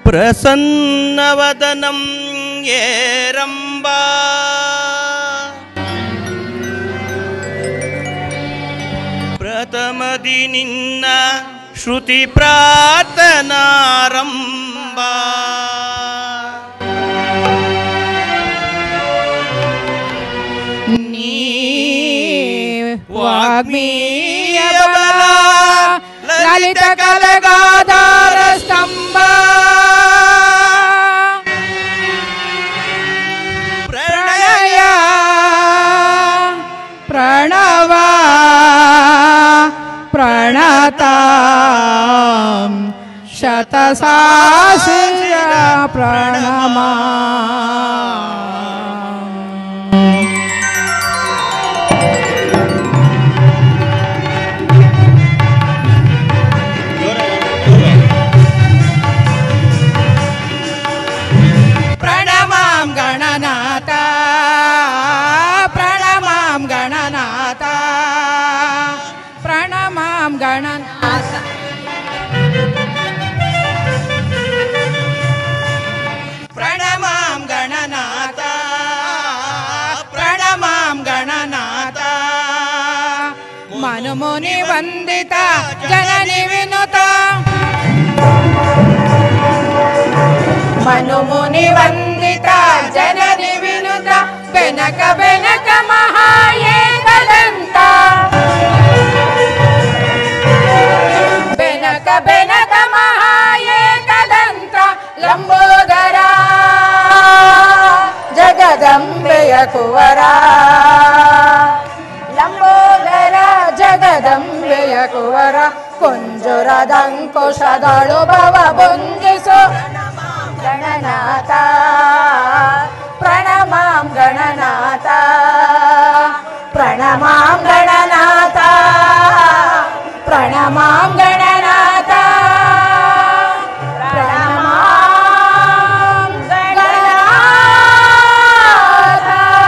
ಪ್ರಸನ್ನವದನಂ ಏರಂಬ ಪ್ರಥಮದಿ ನಿನ್ನ ಶ್ರುತಿ ಪ್ರಾರ್ಥನಾರಂಭ ನೀ ವಾಗ್ಮೀಯ ಬಲ ಲಲಿತ ಕಲಗಾಧಾರ ಸ್ತಂಭ ಪ್ರಣಯ ಪ್ರಣವ ಪ್ರಣತ ಶತಸಹಸ್ರ ಪ್ರಣಮ ಪ್ರಣಮಾಂ ಗಣನಾಥ ಪ್ರಣಮಾಂ ಗಣನಾಥ ಪ್ರಣಮಾಂ ಗಣನಾಥ ಪ್ರಣಮಾಂ ಗಣನಾಥ ಪ್ರಣಮಾಂ ಗಣನಾಥ ಮನುಮುನಿ ವಂದಿತ ಜನನಿ ವಿನುತ ಮನುಮುನಿ ವಂದಿತ ಜನನಿ ವಿನುತ ಬೆನಕ ಬೆನಕ ಮಹಾಏಕದಂತ ಬೆನಕ ಬೆನಕ ಮಹಾಏಕದಂತ ಲಂಬೋದರ ಜಗದಂಬೆಯ ಕುವರ ಲಂಬೋದರ ಜಗದಂಬೆಯ ಕುವರ ಕುಂಜುರದಂಕುಶದಳು ಭವ ಭುಂಜಿಸು ಗಣನಾಥ ಪ್ರಣಮಾಂ ಗಣನಾಥ ಪ್ರಣಮಾಂ ಗಣನಾಥ ಪ್ರಣಮಾಂ ಗಣನಾಥ ಪ್ರಣಮಾಂ ಗಣನಾಥ.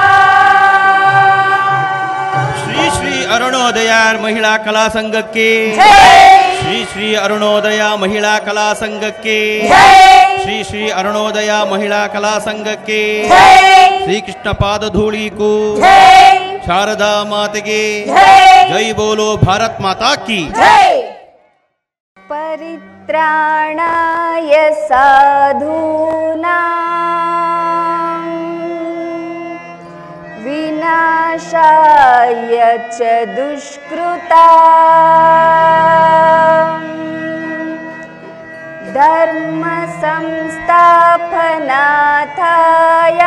ಶ್ರೀ ಶ್ರೀ ಅರುಣೋದಯ ಮಹಿಳಾ ಕಲಾ ಸಂಘಕ್ಕೆ ಶ್ರೀ ಶ್ರೀ ಅರುಣೋದಯ ಮಹಿಳಾ ಕಲಾ ಸಂಘಕ್ಕೆ ಶ್ರೀ ಶ್ರೀ ಅರುಣೋದಯ ಮಹಿಳಾ ಕಲಾ ಸಂಘಕ್ಕೆ ಶ್ರೀಕೃಷ್ಣ ಪಾದಧೂಳಿಗೂ ಶಾರದಾ ಮಾತೆಗೆ ಜೈ ಬೋಲೋ ಭಾರತ್ ಮಾತಾ ಕಿ ಪರಿತ್ರಾಣಾಯ ಸಾಧೂನಾಂ ವಿನಾಶಾಯ ಚ ದುಷ್ಕೃತಾಂ ಧರ್ಮ ಸಂಸ್ಥಾಪನಾರ್ಥಾಯ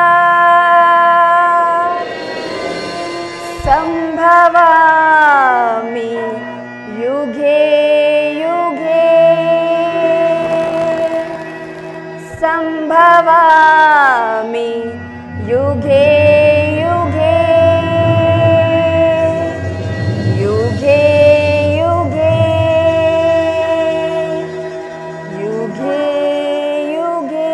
ಸಂಭವಾಮಿ ಯುಗೆ ಯುಗೆ ಸಂಭವಾಮಿ ಯುಗೆ ಯುಗೆ ಯುಗೆ ಯುಗೆ ಯುಗೆ ಯುಗೆ.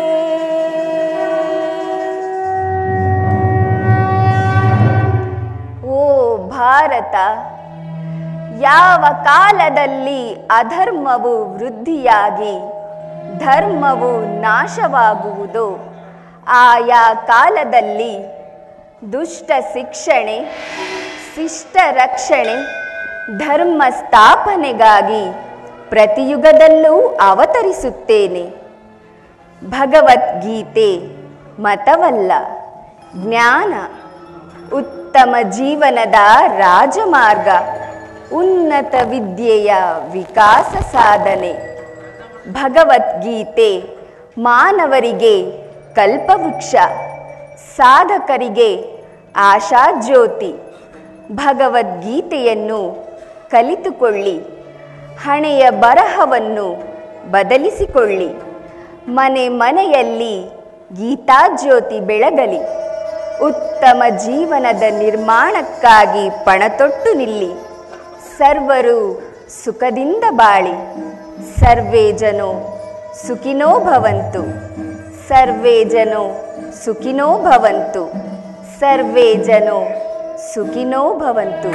ಓ ಭಾರತ, ಯಾವ ಕಾಲದಲ್ಲಿ ಅಧರ್ಮವು ವೃದ್ಧಿಯಾಗಿ ಧರ್ಮವು ನಾಶವಾಗುವುದೋ ಆಯಾ ಕಾಲದಲ್ಲಿ ದುಷ್ಟ ಶಿಕ್ಷಣೆ, ಶಿಷ್ಟ ರಕ್ಷಣೆ, ಧರ್ಮ ಸ್ಥಾಪನೆಗಾಗಿ ಪ್ರತಿಯುಗದಲ್ಲೂ ಅವತರಿಸುತ್ತೇನೆ. ಭಗವದ್ಗೀತೆ ಮತವಲ್ಲ, ಜ್ಞಾನ, ಉತ್ತಮ ಜೀವನದ ರಾಜಮಾರ್ಗ, ಉನ್ನತ ವಿದ್ಯೆಯ ವಿಕಾಸ ಸಾಧನೆ. ಭಗವದ್ಗೀತೆ ಮಾನವರಿಗೆ ಕಲ್ಪವೃಕ್ಷ, ಸಾಧಕರಿಗೆ ಆಶಾಜ್ಯೋತಿ. ಭಗವದ್ಗೀತೆಯನ್ನು ಕಲಿತುಕೊಳ್ಳಿ, ಹಣೆಯ ಬರಹವನ್ನು ಬದಲಿಸಿಕೊಳ್ಳಿ. ಮನೆ ಮನೆಯಲ್ಲಿ ಗೀತಾಜ್ಯೋತಿ ಬೆಳಗಲಿ. ಉತ್ತಮ ಜೀವನದ ನಿರ್ಮಾಣಕ್ಕಾಗಿ ಪಣತೊಟ್ಟು ನಿಲ್ಲಿ. ಸರ್ವರು ಸುಖದಿಂದ ಬಾಳಿ. ಸರ್ವೇ ಜನೋ ಸುಖಿನೋ ಭವಂತು. ಸರ್ವೇ ಜನೋ ಸುಖಿನೋ ಭವಂತು. ಸರ್ವೇ ಜನೋ ಸುಖಿನೋ ಭವಂತು.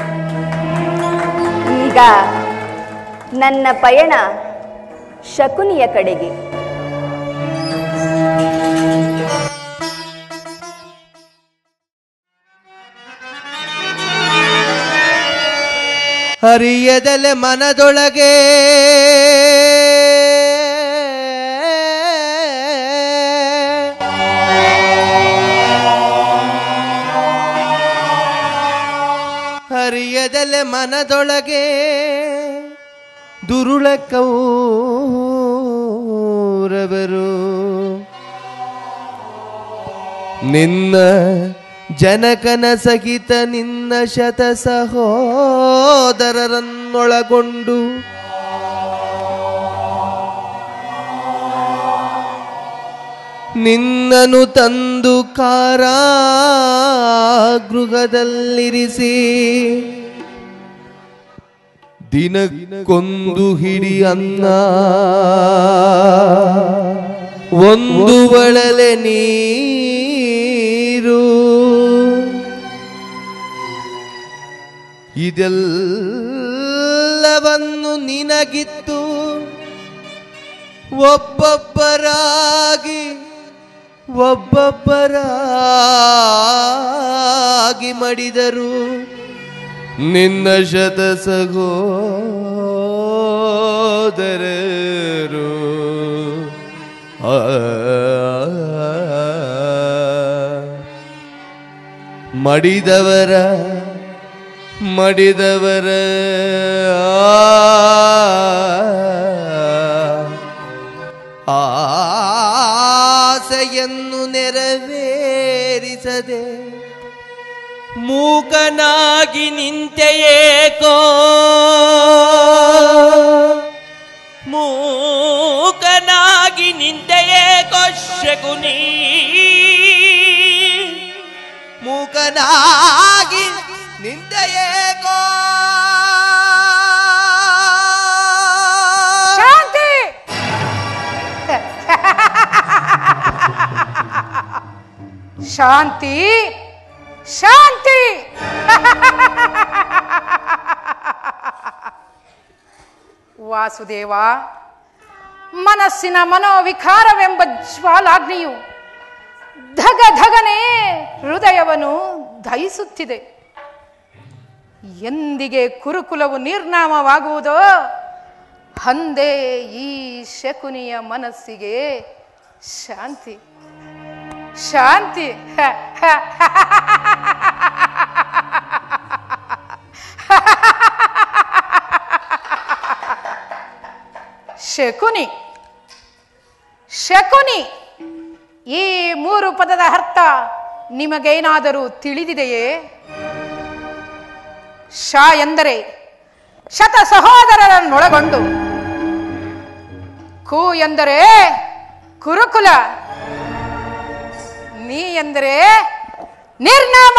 ಈಗ ನನ್ನ ಪಯಣ ಶಕುನಿಯ ಕಡೆಗೆ. ಅರಿಯದಲೆ ಮನದೊಳಗೆ ಹರಿಯದಲೆ ಮನದೊಳಗೆ ದುರುಳ ಕೌರವರು ನಿನ್ನ ಜನಕನ ಸಹಿತ ನಿನ್ನ ಶತ ಸಹೋದರರನ್ನೊಳಗೊಂಡು ನಿನ್ನನು ತಂದು ಕಾರಾಗೃಹದಲ್ಲಿರಿಸಿ ದಿನಕ್ಕೊಂದು ಹಿಡಿ ಅನ್ನ ಒಂದು ಬಳಲೆ ನೀರು ಇದೆಲ್ಲವನ್ನು ನಿನಗಿತ್ತು ಒಬ್ಬೊಬ್ಬರಾಗಿ ಮಡಿದರು ನಿನ್ನ ಶತ ಸಹೋದರರು ಮಡಿದವರ ಆಸೆಯನ್ನು ನೆರವೇರಿಸದೆ ಮೂಕನಾಗಿ ನಿಂತೆಯೇಕೋ ಮೂಕನಾಗಿ ನಿಂತೆಯೇಕೋ ಶಕುನಿ ಮೂಕನಾಗಿ ನಿಂತೆಯೇಕೋ ಶಾಂತಿ ಶಾಂತಿ ಶಾಂತಿ ವಾಸುದೇವ, ಮನಸ್ಸಿನ ಮನೋವಿಕಾರವೆಂಬ ಜ್ವಾಲಾಗ್ನಿಯು ಧಗ ಧಗನೆ ಹೃದಯವನ್ನು ದಹಿಸುತ್ತಿದೆ. ಎಂದಿಗೆ ಕುರುಕುಲವು ನಿರ್ನಾಮವಾಗುವುದೋ ಅಂದೇ ಈ ಶಕುನಿಯ ಮನಸ್ಸಿಗೆ ಶಾಂತಿ ಶಾಂತಿ. ಶಕುನಿ ಶಕುನಿ ಈ ಮೂರು ಪದದ ಅರ್ಥ ನಿಮಗೇನಾದರೂ ತಿಳಿದಿದೆಯೇ? ಶ ಎಂದರೆ ಶತ ಸಹೋದರರನ್ನೊಳಗೊಂಡು, ಕು ಎಂದರೆ ಕುರುಕುಲ, ನೀ ಎಂದರೆ ನಿರ್ನಾಮ.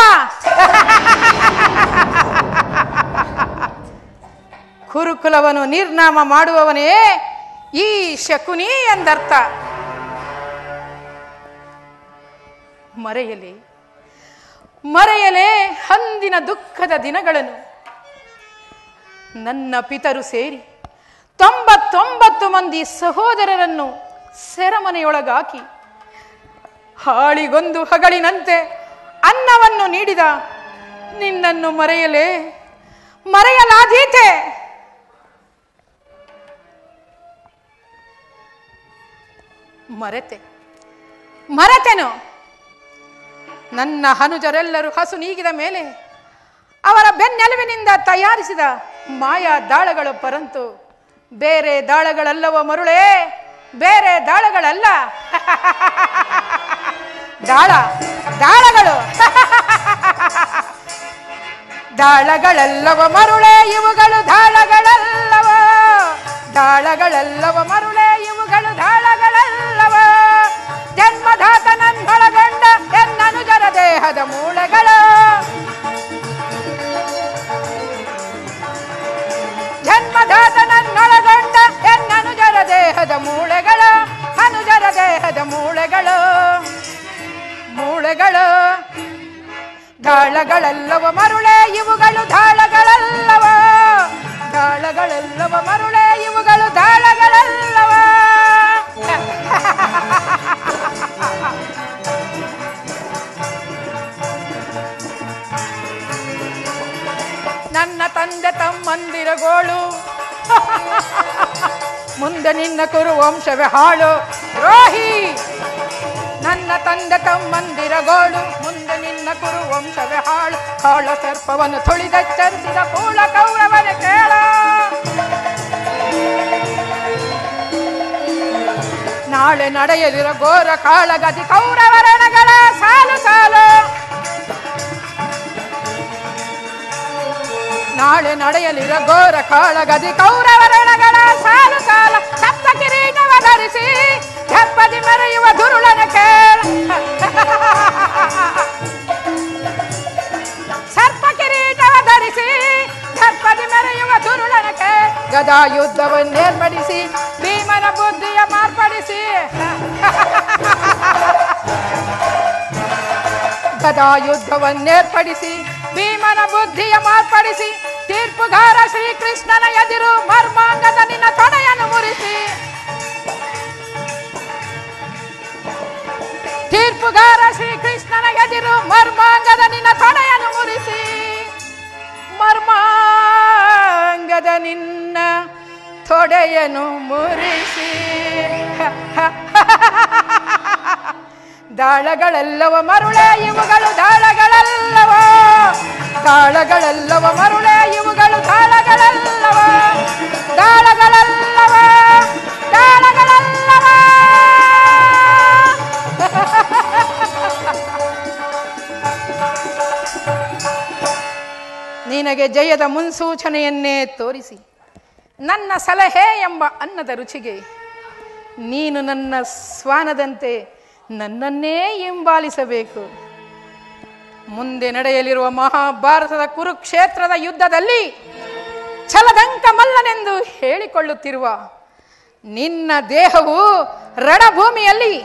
ಕುರುಕುಲವನ್ನು ನಿರ್ನಾಮ ಮಾಡುವವನೇ ಈ ಶಕುನಿ ಎಂದರ್ಥ. ಮರೆಯಲೇ ಅಂದಿನ ದುಃಖದ ದಿನಗಳನ್ನು. ನನ್ನ ಪಿತರು ಸೇರಿ 99 ಮಂದಿ ಸಹೋದರರನ್ನು ಸೆರೆಮನೆಯೊಳಗಾಕಿ ಹಾಳಿಗೊಂದು ಹಗಳಿನಂತೆ ಅನ್ನವನ್ನು ನೀಡಿದ ನಿನ್ನನ್ನು ಮರೆಯಲಾದೀತೆ. ಮರೆತೆನು. ನನ್ನ ಅನುಜರೆಲ್ಲರೂ ಹಸು ನೀಗಿದ ಮೇಲೆ ಅವರ ಬೆನ್ನೆಲುಬಿನಿಂದ ತಯಾರಿಸಿದ ಮಾಯಾ ದಾಳಗಳು, ಪರಂತು ಬೇರೆ ದಾಳಗಳಲ್ಲವ ಮರುಳೇ, ಬೇರೆ ದಾಳಗಳಲ್ಲ. ದಾಳಗಳು ದಾಳಗಳಲ್ಲವ ಮರುಳೇ, ಇವುಗಳು ದಾಳಗಳಲ್ಲವ. ದಾಳಗಳಲ್ಲವ ಮರುಳೇ, ಇವುಗಳು ದಾಳಗಳಲ್ಲವ. ಜನ್ಮಧಾತನನ್ನೊಳಗೊಂಡ ಎನ್ನನುಜರ ದೇಹದ ಮೂಳೆಗಳು, ಜನ್ಮಧಾತನನ್ನೊಳಗೊಂಡ ಎನ್ನನುಜರ ದೇಹದ ಮೂಳೆಗಳು, ಅನುಜರ ದೇಹದ ಮೂಳೆಗಳು. ದಾಳಗಳಲ್ಲವ ಮರುಳೇ, ಇವುಗಳು ದಾಳಗಳಲ್ಲವ. ದಾಳಗಳಲ್ಲವ ಮರುಳೇ, ಇವುಗಳು ದಾಳಗಳಲ್ಲವ. ನನ್ನ ತಂದೆ ತಮ್ಮಂದಿರ ಗೋಳು ಮುಂದೆ ನಿನ್ನ ಕುರು ವಂಶವೇ ಹಾಳು ದ್ರೋಹಿ. ನನ್ನ ತಂದೆ ತಮ್ಮಂದಿರ ಗೋಳು ಮುಂದೆ ನಿನ್ನ ಕುರು ವಂಶವೇ ಹಾಳು. ಕಾಳ ಸರ್ಪವನ್ನು ತುಳಿದೆಚ್ಚರಿಸಿದ ಕೂಳ ಕೌರವನ ಕೇಳ. ನಾಳೆ ನಡೆಯಲಿರೋ ಘೋರ ಕಾಳಗದಿ ಕೌರವರಣಗಳ ಸಾಲು ಸಾಲು. ನಾಳೆ ನಡೆಯಲಿರೋ ಘೋರ ಕಾಳಗದಿ ಕೌರವರಣಗಳ ಸಾಲು ಸಾಲ. ಸಪ್ತ ಕಿರೀಟವ ಧರಿಸಿ ಹೆಪ್ಪದಿ ಮೆರೆಯುವ ದುರುಳನ ಕೇಳ. ಸರ್ಪ ಕಿರೀಟವ ಧರಿಸಿ ಹೆಪ್ಪದಿ ಮೆರೆಯುವ ದುರುಳನ ಕೇಳ. ಗದಾ ಯುದ್ಧವನ್ನೇರ್ಪಡಿಸಿ ಭೀಮನ ಬುದ್ಧಿಯ ಮಾರ್ಪಡಿಸಿ. ಗದಾ ಯುದ್ಧವನ್ನೇರ್ಪಡಿಸಿ ಭೀಮನ ಬುದ್ಧಿಯ ಮಾರ್ಪಡಿಸಿ. ತೀರ್ಪುಗಾರ ಶ್ರೀಕೃಷ್ಣನ ಎದಿರು ಮರ್ಮಾಂಗದ ನಿನ್ನ ತೊಡೆಯನ್ನು ಮುರಿಸಿ. ತೀರ್ಪುಗಾರ ಶ್ರೀಕೃಷ್ಣನ ಎದಿರು ಮರ್ಮಾಂಗದ ನಿನ್ನ ತೊಡೆಯನ್ನು ಮುರಿಸಿ. ಮರ್ಮಾಂಗದ ನಿನ್ನ ತೊಡೆಯನ್ನು ಮುರಿಸಿ. ದಾಳಗಳೆಲ್ಲವ ಮರುಳೆ ಇವುಗಳು ದಾಳಗಳಲ್ಲವ. ದಾಳಗಳೆಲ್ಲವ ಮರುಳೆ ಇವುಗಳು ದಾಳಗಳಲ್ಲವ. ದಾಳಗಳಲ್ಲವ ದಾಳಗಳಲ್ಲವ. ನಿನಗೆ ಜಯದ ಮುನ್ಸೂಚನೆಯನ್ನೇ ತೋರಿಸಿ ನನ್ನ ಸಲಹೆ ಎಂಬ ಅನ್ನದ ರುಚಿಗೆ ನೀನು ನನ್ನ ಶ್ವಾನದಂತೆ ನನ್ನನ್ನೇ ಹಿಂಬಾಲಿಸಬೇಕು. ಮುಂದೆ ನಡೆಯಲಿರುವ ಮಹಾಭಾರತದ ಕುರುಕ್ಷೇತ್ರದ ಯುದ್ಧದಲ್ಲಿ ಛಲದಂಕ ಮಲ್ಲನೆಂದು ಹೇಳಿಕೊಳ್ಳುತ್ತಿರುವ ನಿನ್ನ ದೇಹವು ರಣಭೂಮಿಯಲ್ಲಿ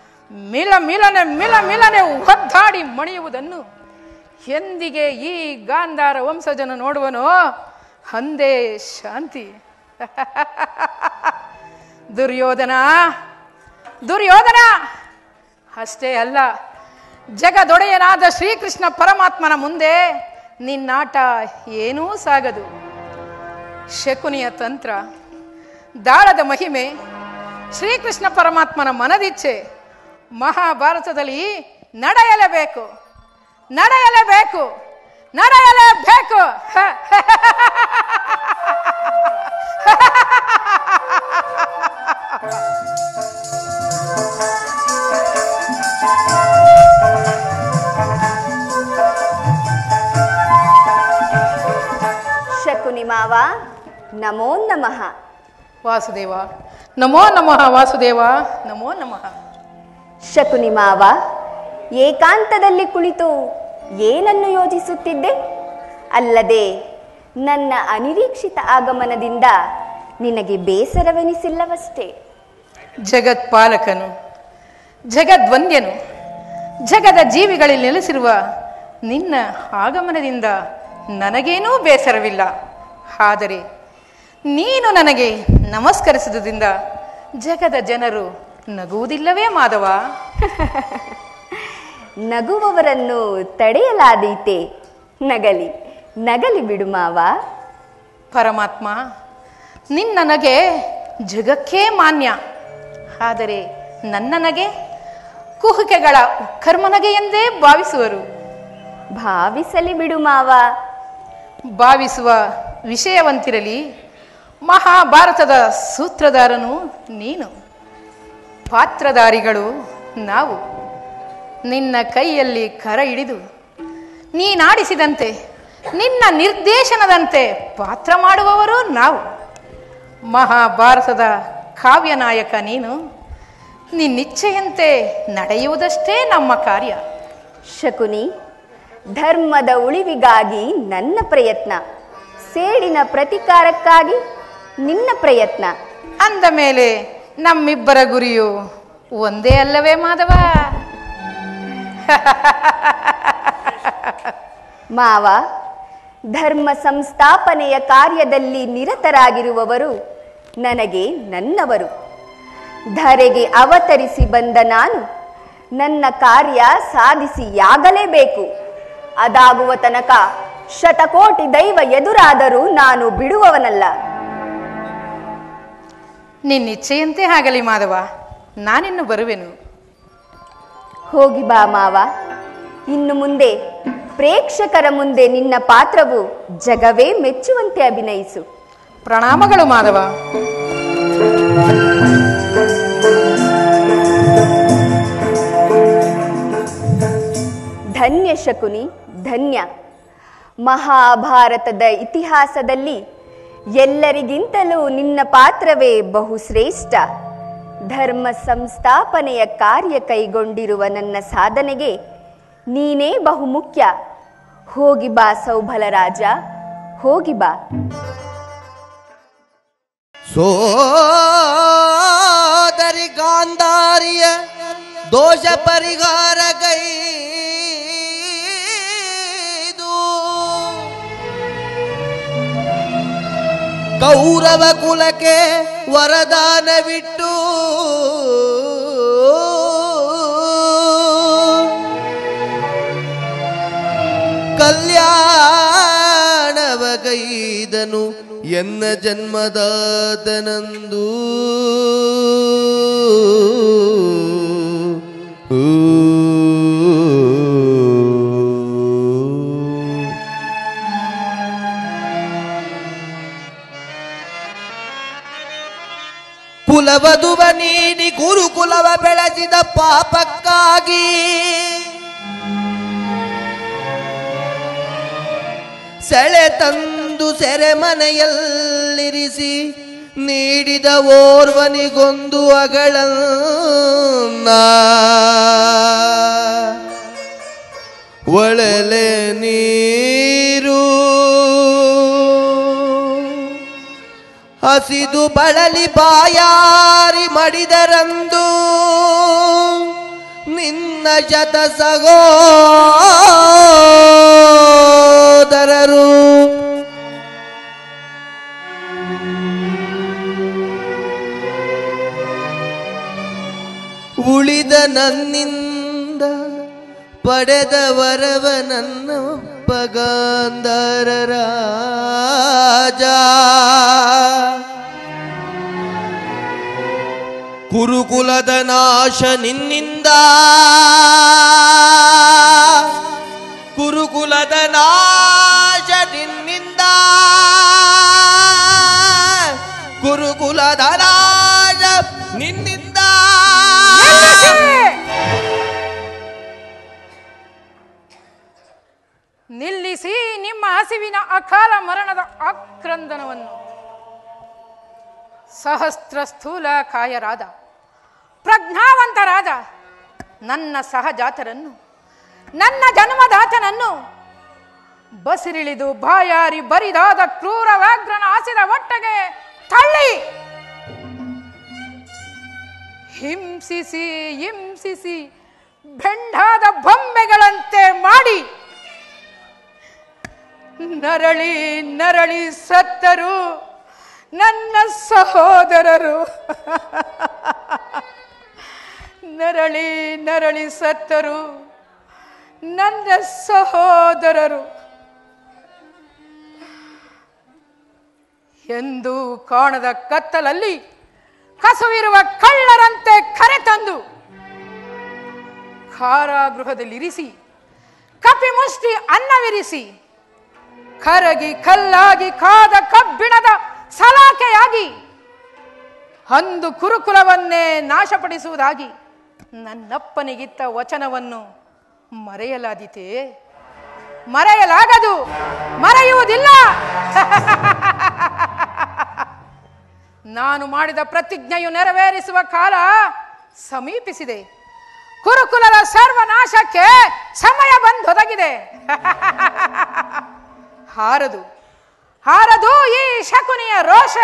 ಮಿಲನೆ ಒದ್ದಾಡಿ ಮಣಿಯುವುದನ್ನು ಎಂದಿಗೆ ಈ ಗಾಂಧಾರ ವಂಶಜನು ನೋಡುವನೋ ಅಂದೇ ಶಾಂತಿ. ದುರ್ಯೋಧನ ಅಷ್ಟೇ ಅಲ್ಲ, ಜಗದೊಡೆಯನಾದ ಶ್ರೀಕೃಷ್ಣ ಪರಮಾತ್ಮನ ಮುಂದೆ ನಿನ್ನಾಟ ಏನೂ ಸಾಗದು. ಶಕುನಿಯ ತಂತ್ರ, ದಾಳದ ಮಹಿಮೆ, ಶ್ರೀಕೃಷ್ಣ ಪರಮಾತ್ಮನ ಮನದಿಚ್ಛೆ ಮಹಾಭಾರತದಲ್ಲಿ ನಡೆಯಲೇಬೇಕು. ಶಕುನಿ ಮಾವ, ನಮೋ ನಮಃ. ವಾಸುದೇವ ನಮೋ ನಮಃ. ವಾಸುದೇವ ನಮೋ ನಮಃ. ಶಕುನಿ ಮಾವ, ಏಕಾಂತದಲ್ಲಿ ಕುಳಿತು ಏನನ್ನು ಯೋಚಿಸುತ್ತಿದ್ದೆ? ಅಲ್ಲದೆ ನನ್ನ ಅನಿರೀಕ್ಷಿತ ಆಗಮನದಿಂದ ನಿನಗೆ ಬೇಸರವೆನಿಸಿಲ್ಲವಷ್ಟೇ. ಜಗತ್ಪಾಲಕನು, ಜಗದ್ವಂದ್ಯನು, ಜಗದ ಜೀವಿಗಳಲ್ಲಿ ನೆಲೆಸಿರುವ ನಿನ್ನ ಆಗಮನದಿಂದ ನನಗೇನೂ ಬೇಸರವಿಲ್ಲ. ಆದರೆ ನೀನು ನನಗೆ ನಮಸ್ಕರಿಸಿದುದರಿಂದ ಜಗದ ಜನರು ನಗುವುದಿಲ್ಲವೇ ಮಾಧವ? ನಗುವವರನ್ನು ತಡೆಯಲಾದೀತೆ. ನಗಲಿ ಬಿಡು ಮಾವ. ಪರಮಾತ್ಮ, ನಿನ್ನ ನಗೆ ಜಗಕ್ಕೇ ಮಾನ್ಯ. ಆದರೆ ನನ್ನ ನಗೆ ಕುಹುಕೆಗಳ ಕರ್ಮನಗೆ ಎಂದೇ ಭಾವಿಸುವರು. ಭಾವಿಸಲಿ ಬಿಡು ಮಾವ. ಭಾವಿಸುವ ವಿಷಯವಂತಿರಲಿ. ಮಹಾಭಾರತದ ಸೂತ್ರಧಾರನು ನೀನು, ಪಾತ್ರಧಾರಿಗಳು ನಾವು. ನಿನ್ನ ಕೈಯಲ್ಲಿ ಕರ ಹಿಡಿದು ನೀನಾಡಿಸಿದಂತೆ, ನಿನ್ನ ನಿರ್ದೇಶನದಂತೆ ಪಾತ್ರ ಮಾಡುವವರು ನಾವು. ಮಹಾಭಾರತದ ಕಾವ್ಯನಾಯಕ ನೀನು. ನಿನ್ನಿಚ್ಛೆಯಂತೆ ನಡೆಯುವುದಷ್ಟೇ ನಮ್ಮ ಕಾರ್ಯ. ಶಕುನಿ, ಧರ್ಮದ ಉಳಿವಿಗಾಗಿ ನನ್ನ ಪ್ರಯತ್ನ, ಸೇಡಿನ ಪ್ರತಿಕಾರಕ್ಕಾಗಿ ನಿನ್ನ ಪ್ರಯತ್ನ. ಅಂದ ಮೇಲೆ ನಮ್ಮಿಬ್ಬರ ಗುರಿಯು ಒಂದೇ ಅಲ್ಲವೇ ಮಾಧವ? ಮಾವ, ಧರ್ಮ ಸಂಸ್ಥಾಪನೆಯ ಕಾರ್ಯದಲ್ಲಿ ನಿರತರಾಗಿರುವವರು ನನಗೆ ನನ್ನವರು. ಧರೆಗೆ ಅವತರಿಸಿ ಬಂದ ನಾನು ನನ್ನ ಕಾರ್ಯ ಸಾಧಿಸಿಯಾಗಲೇಬೇಕು. ಅದಾಗುವ ತನಕ ಶತಕೋಟಿ ದೈವ ಎದುರಾದರೂ ನಾನು ಬಿಡುವವನಲ್ಲ. ನಿನ್ನಿಚ್ಛೆಯಂತೆ ಆಗಲಿ ಮಾಧವ, ನಾನಿನ್ನು ಬರುವೆನು. ಹೋಗಿ ಬಾ ಮಾವ. ಇನ್ನು ಮುಂದೆ ಪ್ರೇಕ್ಷಕರ ಮುಂದೆ ನಿನ್ನ ಪಾತ್ರವು ಜಗವೇ ಮೆಚ್ಚುವಂತೆ ಅಭಿನಯಿಸು. ಪ್ರಣಾಮಗಳು ಮಾಧವ. ಧನ್ಯ ಶಕುನಿ, ಧನ್ಯ. ಮಹಾಭಾರತದ ಇತಿಹಾಸದಲ್ಲಿ ಎಲ್ಲರಿಗಿಂತಲೂ ನಿನ್ನ ಪಾತ್ರವೇ ಬಹುಶ್ರೇಷ್ಠ. ಧರ್ಮ ಸಂಸ್ಥಾಪನೆಯ ಕಾರ್ಯ ಕೈಗೊಂಡಿರುವ ನನ್ನ ಸಾಧನೆಗೆ ನೀನೇ ಬಹುಮುಖ್ಯ. ಹೋಗಿ ಬಾ ಸೌಭಲ ರಾಜ, ಹೋಗಿ ಬಾ. ಸೋದರಿ ಗಾಂಧಾರಿಯ ದೋಷ ಪರಿಹಾರ ಗೈದು ಕೌರವ ಕುಲಕ್ಕೆ ವರದಾನವಿಟ್ಟು ಕಲ್ಯಾಣವಗೈದನು ಎನ್ನ ಜನ್ಮದಾತನಂದು. ಕುಲವಧುವ ನೀಡಿ ಗುರುಕುಲವ ಬೆಳೆಸಿದ ಪಾಪಕ್ಕಾಗಿ ಸೆಳೆ ತಂದು ಸೆರೆಮನೆಯಲ್ಲಿರಿಸಿ ನೀಡಿದ ಓರ್ವನಿಗೊಂದು ಅಗಳನ್ನ ಒಳಲೆ ನೀರು ಹಸಿದು ಬಳಲಿ ಬಾಯಾರಿ ಮಡಿದರಂದು ನಿನ್ನ ಶತ ಸಹೋದರರು ಉಳಿದ ನನ್ನಿಂದ ಪಡೆದ ವರವ ನನ್ನ ಪಗಾಂಧರ ರಾಜ. ಕುರುಕುಲದ ನಾಶ ನಿನ್ನಿಂದ, ಕುರುಕುಲದ ನಾಶ ನಿನ್ನಿಂದ, ಕುರುಕುಲದ ನಾಶ ನಿನ್ನಿಂದ. ನಿಲ್ಲಿಸಿ ನಿಮ್ಮ ಹಸಿವಿನ ಅಕಾಲ ಮರಣದ ಆಕ್ರಂದನವನ್ನು. ಸಹಸ್ರ ಸ್ಥೂಲ ಕಾಯರಾದ ಪ್ರಜ್ಞಾವಂತರಾದ ನನ್ನ ಸಹಜಾತರನ್ನು, ನನ್ನ ಜನ್ಮದಾತನನ್ನು ಬಸಿರಿಳಿದು ಬಾಯಾರಿ ಬರಿದಾದ ಕ್ರೂರ ವ್ಯಾಘ್ರನ ಆಸಿದ ಒಟ್ಟಗೆ ತಳ್ಳಿ ಹಿಂಸಿಸಿ ಹಿಂಸಿಸಿ ಬೆಂಡಾದ ಬೊಂಬೆಗಳಂತೆ ಮಾಡಿ ನರಳಿ ನರಳಿ ಸತ್ತರು ನನ್ನ ಸಹೋದರರು. ನರಳಿ ನರಳಿ ಸತ್ತರು ನನ್ನ ಸಹೋದರರು. ಎಂದು ಕಾಣದ ಕತ್ತಲಲ್ಲಿ ಕಸುವಿರುವ ಕಳ್ಳರಂತೆ ಕರೆತಂದು ಕಾರಾಗೃಹದಲ್ಲಿರಿಸಿ ಕಪಿ ಮುಷ್ಟಿ ಅನ್ನವಿರಿಸಿ ಕರಗಿ ಕಲ್ಲಾಗಿ ಕಾದ ಕಬ್ಬಿಣದ ಸಲಾಕೆಯಾಗಿ ಅಂದು ಕುರುಕುಲವನ್ನೇ ನಾಶಪಡಿಸುವುದಾಗಿ ನನ್ನಪ್ಪನಿಗಿತ್ತ ವಚನವನ್ನು ಮರೆಯಲಾದೀತೆ? ಮರೆಯಲಾಗದು, ಮರೆಯುವುದಿಲ್ಲ. ನಾನು ಮಾಡಿದ ಪ್ರತಿಜ್ಞೆಯು ನೆರವೇರಿಸುವ ಕಾಲ ಸಮೀಪಿಸಿದೆ. ಕುರುಕುಲದ ಸರ್ವನಾಶಕ್ಕೆ ಸಮಯ ಬಂದೊದಗಿದೆ. ಹಾರದು ಹಾರದು ಈ ಶಕುನಿಯ ರೋಷ,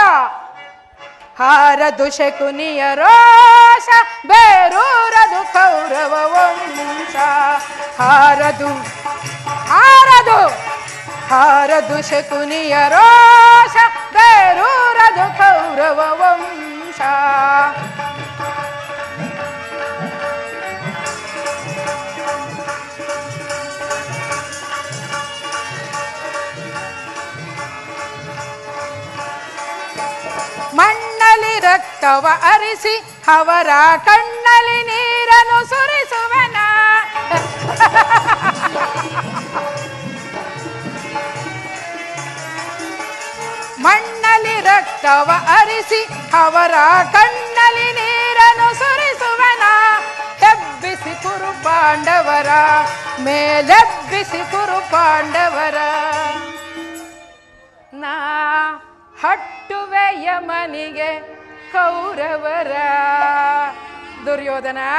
ಹಾರದು ಶಕುನಿಯ ರೋಷ, ಬೇರೂರದು ಕೌರವ ವಂಶ. ಹಾರದು ಹಾರದು ಹಾರದು ಶಕುನಿಯ ರೋಷ, ಬೇರೂರದು ಕೌರವ ವಂಶ. ಮಣ್ಣಲ್ಲಿ ರಕ್ತವ ಅರಿಸಿ ಅವರ ಕಣ್ಣಲ್ಲಿ ನೀರನ್ನು ಸುರಿಸುವೆನ. ಮಣ್ಣಲ್ಲಿ ರಕ್ತವ ಅರಿಸಿ ಅವರ ಕಣ್ಣಲ್ಲಿ ನೀರನ್ನು ಸುರಿಸುವೆನ. ಹೆಬ್ಬಿಸಿ ಕುರು ಪಾಂಡವರ ಮೇಲೆಬ್ಬಿಸಿ ಕುರು ಪಾಂಡವರ. ನಾ ಹಟ್ಟುವೆ ಯಮನಿಗೆ ಕೌರವರ. ದುರ್ಯೋಧನ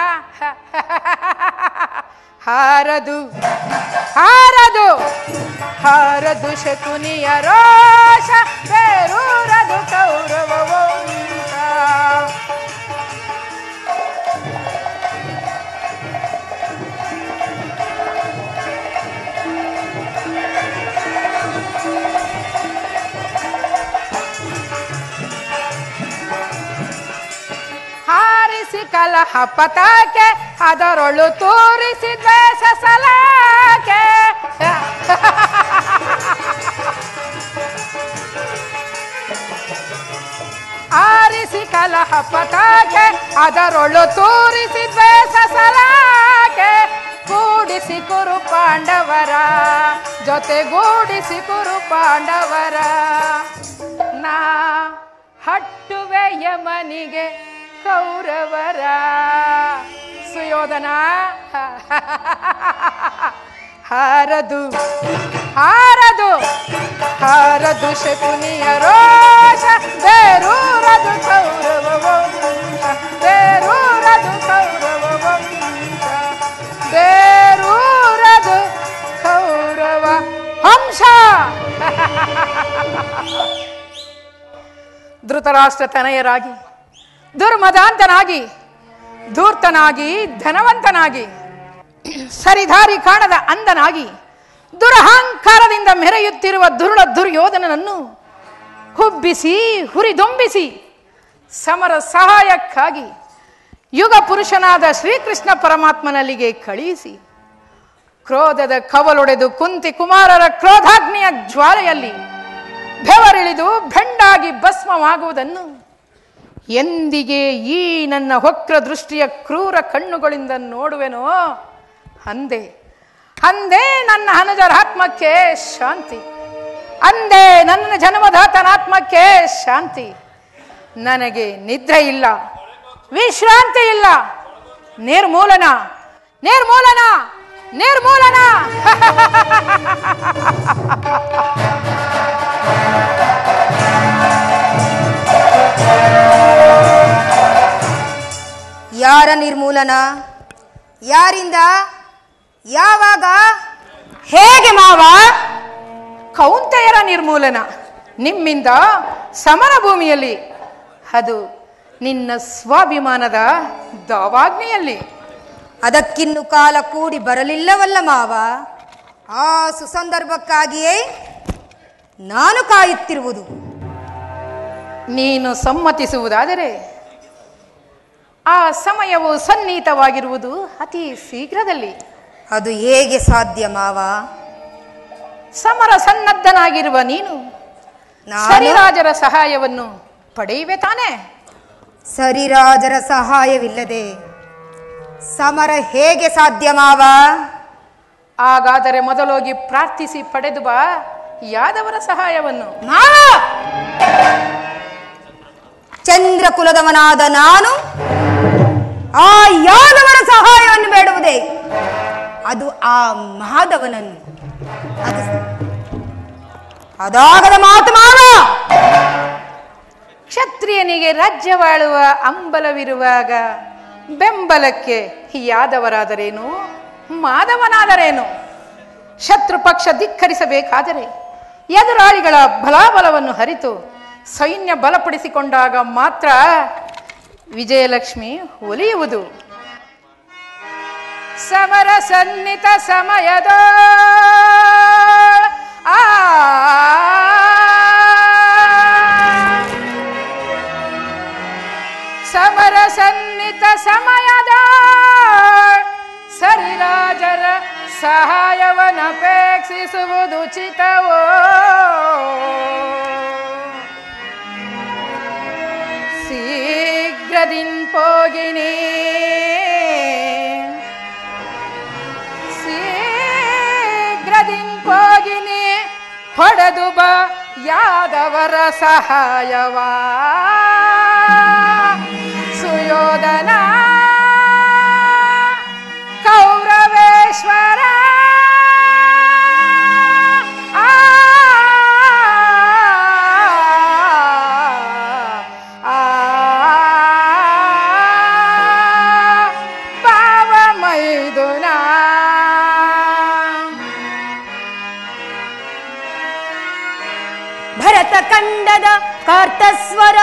ಹಾರದು ಹಾರದು ಹಾರದು ಶಕುನಿಯ ರೋಷ ಬೇರೂರದು ಕೌರವ ವಂಶ. ಹಾರಿಸಿ ಕಲಹ ಪತಾಕೆ ಅದರೊಳು ತೋರಿಸಿ ದ್ವೇಷ ಸಲಾಕೆ. ಆರಿಸಿ ಕಲಹ ಪತಾಕೆ ಅದರೊಳು ತೋರಿಸಿ ದ್ವೇಷ ಸಲಾಕೆ. ಕೂಡಿಸಿ ಕುರು ಪಾಂಡವರ ಜೊತೆಗೂಡಿಸಿ ಕುರು ಪಾಂಡವರ. ನಾ ಹಟ್ಟುವೆ ಯಮನಿಗೆ ಕೌರವರ. ಸುಯೋಧನ ಹಾರದು ಹಾರದು ಹಾರದು ಶಕುನಿಯ ರೋಷ ಬೇರೂರದು ಕೌರವ ವಂಶ. ಬೇರೂರದು ಕೌರವ ವಂಶ. ಬೇರೂರದು ಕೌರವ ವಂಶ. ಧೃತರಾಷ್ಟ್ರ ತನಯರಾಗಿ ದುರ್ಮದಾಂತನಾಗಿ ಧೂರ್ತನಾಗಿ ಧನವಂತನಾಗಿ ಸರಿದಾರಿ ಕಾಣದ ಅಂದನಾಗಿ ದುರಹಂಕಾರದಿಂದ ಮೆರೆಯುತ್ತಿರುವ ದುರ್ಯೋಧನನನ್ನು ಹುಬ್ಬಿಸಿ ಹುರಿದುಂಬಿಸಿ ಸಮರ ಸಹಾಯಕ್ಕಾಗಿ ಯುಗ ಪುರುಷನಾದ ಶ್ರೀಕೃಷ್ಣ ಪರಮಾತ್ಮನಲ್ಲಿಗೆ ಕಳುಹಿಸಿ ಕ್ರೋಧದ ಕವಲೊಡೆದು ಕುಂತಿ ಕುಮಾರರ ಕ್ರೋಧಾಗ್ನಿಯ ಜ್ವಾಲೆಯಲ್ಲಿ ಬೆವರಿಳಿದು ಬೆಂಡಾಗಿ ಭಸ್ಮವಾಗುವುದನ್ನು ಎಂದಿಗೆ ಈ ನನ್ನ ವಕ್ರ ದೃಷ್ಟಿಯ ಕ್ರೂರ ಕಣ್ಣುಗಳಿಂದ ನೋಡುವೆನೋ ಅಂದೇ ಅಂದೇ ನನ್ನ ಅನುಜರಾತ್ಮಕ್ಕೆ ಶಾಂತಿ. ಅಂದೇ ನನ್ನ ಜನ್ಮದಾತನಾತ್ಮಕ್ಕೆ ಶಾಂತಿ. ನನಗೆ ನಿದ್ರೆ ಇಲ್ಲ, ವಿಶ್ರಾಂತಿ ಇಲ್ಲ. ನಿರ್ಮೂಲನ ನಿರ್ಮೂಲನ ನಿರ್ಮೂಲನ. ಯಾರ ನಿರ್ಮೂಲನ? ಯಾರಿಂದ? ಯಾವಾಗ? ಹೇಗೆ ಮಾವ? ಕೌಂತೆಯರ ನಿರ್ಮೂಲನ ನಿಮ್ಮಿಂದ ಸಮರ ಭೂಮಿಯಲ್ಲಿ, ಅದು ನಿನ್ನ ಸ್ವಾಭಿಮಾನದ ದಾವಾಗ್ನಿಯಲ್ಲಿ. ಅದಕ್ಕಿನ್ನು ಕಾಲ ಕೂಡಿ ಬರಲಿಲ್ಲವಲ್ಲ ಮಾವ. ಆ ಸುಸಂದರ್ಭಕ್ಕಾಗಿಯೇ ನಾನು ಕಾಯುತ್ತಿರುವುದು. ನೀನು ಸಮ್ಮತಿಸುವುದಾದರೆ ಆ ಸಮಯವು ಸನ್ನಿಹಿತವಾಗಿರುವುದು ಅತಿ ಶೀಘ್ರದಲ್ಲಿ. ಅದು ಹೇಗೆ ಸಾಧ್ಯ ಮಾವ? ಸಮರ ಸನ್ನದ್ಧನಾಗಿರುವ ನೀನು ಸರಿರಾಜರ ಸಹಾಯವನ್ನು ಪಡೆಯುವೆ ತಾನೆ? ಸರಿರಾಜರ ಸಹಾಯವಿಲ್ಲದೆ ಸಮರ ಹೇಗೆ ಸಾಧ್ಯ ಮಾವ? ಹಾಗಾದರೆ ಮೊದಲೋಗಿ ಪ್ರಾರ್ಥಿಸಿ ಪಡೆದು ಬಾ ಯಾದವರ ಸಹಾಯವನ್ನು. ಮಾವ, ಚಂದ್ರ ಕುಲದವನಾದ ನಾನು ಆ ಯಾದವರ ಸಹಾಯವನ್ನು ಬೇಡುವುದೇ? ಅದು ಆ ಮಾಧವನನ್ನು. ಅದಾಗದ ಮಾತು ಮಾವ. ಕ್ಷತ್ರಿಯನಿಗೆ ರಾಜ್ಯವಾಳುವ ಅಂಬಲವಿರುವಾಗ ಬೆಂಬಲಕ್ಕೆ ಯಾದವರಾದರೇನು ಮಾಧವನಾದರೇನು? ಶತ್ರು ಪಕ್ಷ ಧಿಕ್ಕರಿಸಬೇಕಾದರೆ ಎದುರಾಳಿಗಳ ಬಲಾಬಲವನ್ನು ಹರಿತು ಸೈನ್ಯ ಬಲಪಡಿಸಿಕೊಂಡಾಗ ಮಾತ್ರ ವಿಜಯಲಕ್ಷ್ಮಿ ಒಲಿಯುವುದು. ಸಮರ ಸನ್ನಿತ ಸಮಯದ ಸಮರ ಸನ್ನಿತ ಸಮಯದ ಸರಿರಾಜರ ಸಹಾಯವನ್ನಪೇಕ್ಷಿಸುವುದು ಉಚಿತವೋ? ಶೀಘ್ರದಿನ್ ಪೋಗಿನಿ ಶೀಘ್ರದಿನ್ ಪೋಗಿನಿ ಹೊಡೆದು ಬ ಯಾದವರ ಸಹಾಯವಾ ಸುಯೋಧನ ಕೌರವೇಶ್ವರ ಭರತ ಖಂಡದ ಕಾರ್ತಸ್ವರ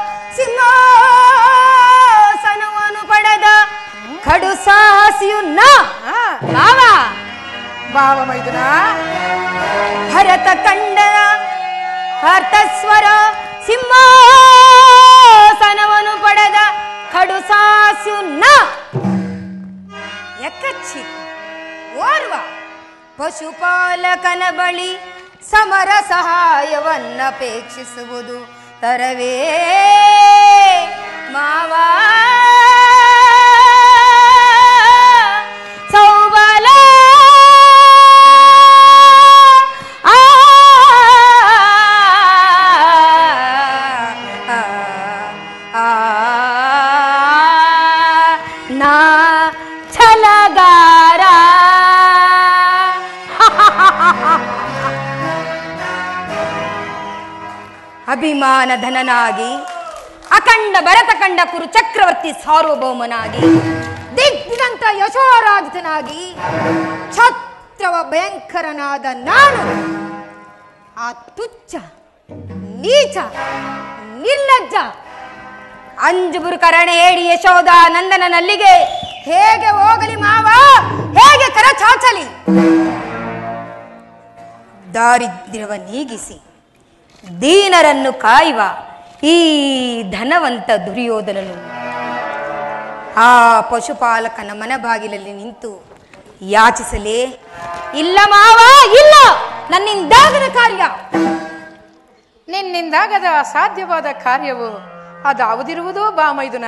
ಸಿಂಹಾಸನವನ್ನು ಪಡೆದ ಕಡು ಸಾಹಸಿಯು ಬಾವ ಭಾವ ಮೈದುನ ಭರತ ಖಂಡದ ಕಾರ್ತಸ್ವರ ಸಿಂಹಾಸನವನ್ನು ಪಡೆದ ಕಡು ಸಾಹಸಿಯು ಯಕಚ್ಚಿ ಓರ್ವ ಪಶುಪಾಲಕನ ಬಳಿ ಸಮರ ಸಹಾಯವನ್ನಪೇಕ್ಷಿಸುವುದು ತರವೇ ಮಾವ ಸೌಬಲ ನಾ ಛಲಗಾರ ಅಭಿಮಾನ ಧನನಾಗಿ ಅಖಂಡ ಭರತ ಕಂಡ ಕುರು ಚಕ್ರವರ್ತಿ ಸಾರ್ವಭೌಮನಾಗಿ ದಿಗ್ಗಂತ ಯಶೋರಾಜಿತನಾಗಿ ಛತ್ರವ ಭಯಂಕರನಾದ ನಾನು ಆ ತುಚ್ಛ ನೀಚ ನಿರ್ಲಜ್ಜ ಅಂಜುಬುರು ಕರಣೆ ಹೇಳಿ ಯಶೋಧ ನಂದನನಲ್ಲಿಗೆ ಹೇಗೆ ಹೋಗಲಿ ಮಾವ, ಹೇಗೆ ಕರಚಾಚಲಿ? ದಾರಿದ್ರ್ಯವ ನೀಗಿಸಿ ದೀನರನ್ನು ಕಾಯುವ ಈ ಧನವಂತ ದುರ್ಯೋಧನನು ಆ ಪಶುಪಾಲಕನ ಮನ ಬಾಗಿಲಲ್ಲಿ ನಿಂತು ಯಾಚಿಸಲೇ? ಇಲ್ಲ ಮಾವ, ಇಲ್ಲ, ನನ್ನಿಂದಾಗದ ಕಾರ್ಯ. ನಿನ್ನಿಂದಾಗದ ಅಸಾಧ್ಯವಾದ ಕಾರ್ಯವು ಅದಾವುದಿರುವುದೋ ಬಾ ಮೈದುನ.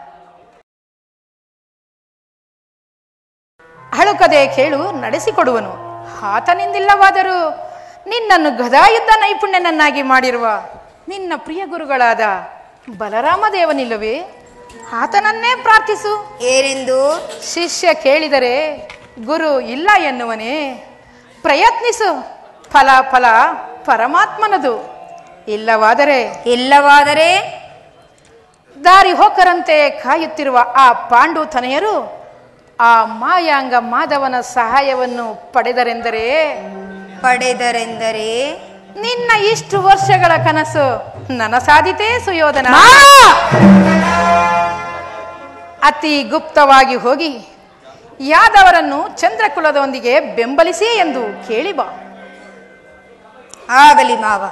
ಅಳುಕದೆ ಕೇಳು, ನಡೆಸಿಕೊಡುವನು. ಆತನಿಂದಿಲ್ಲವಾದರೂ ನಿನ್ನನ್ನು ಗದಾಯುದ್ಧ ನೈಪುಣ್ಯನನ್ನಾಗಿ ಮಾಡಿರುವ ನಿನ್ನ ಪ್ರಿಯ ಗುರುಗಳಾದ ಬಲರಾಮ ದೇವನಿಲ್ಲವೇ? ಆತನನ್ನೇ ಪ್ರಾರ್ಥಿಸು. ಏನೆಂದು? ಶಿಷ್ಯ ಕೇಳಿದರೆ ಗುರು ಇಲ್ಲ ಎನ್ನುವನೇ? ಪ್ರಯತ್ನಿಸು, ಫಲ ಫಲ ಪರಮಾತ್ಮನದು. ಇಲ್ಲವಾದರೆ ದಾರಿ ಹೋಕರಂತೆ ಕಾಯುತ್ತಿರುವ ಆ ಪಾಂಡು ತನೆಯರು ಆ ಮಾಯಾಂಗ ಮಾಧವನ ಸಹಾಯವನ್ನು ಪಡೆದರೆಂದರೆ ನಿನ್ನ ಇಷ್ಟು ವರ್ಷಗಳ ಕನಸು ನನಸಾದಿತೇ ಸುಯೋಧನ. ಅತಿ ಗುಪ್ತವಾಗಿ ಹೋಗಿ ಯಾದವರನ್ನು ಚಂದ್ರಕುಲದೊಂದಿಗೆ ಬೆಂಬಲಿಸಿ ಎಂದು ಕೇಳಿ ಬಾ. ಆಗಲಿ ಮಾವ.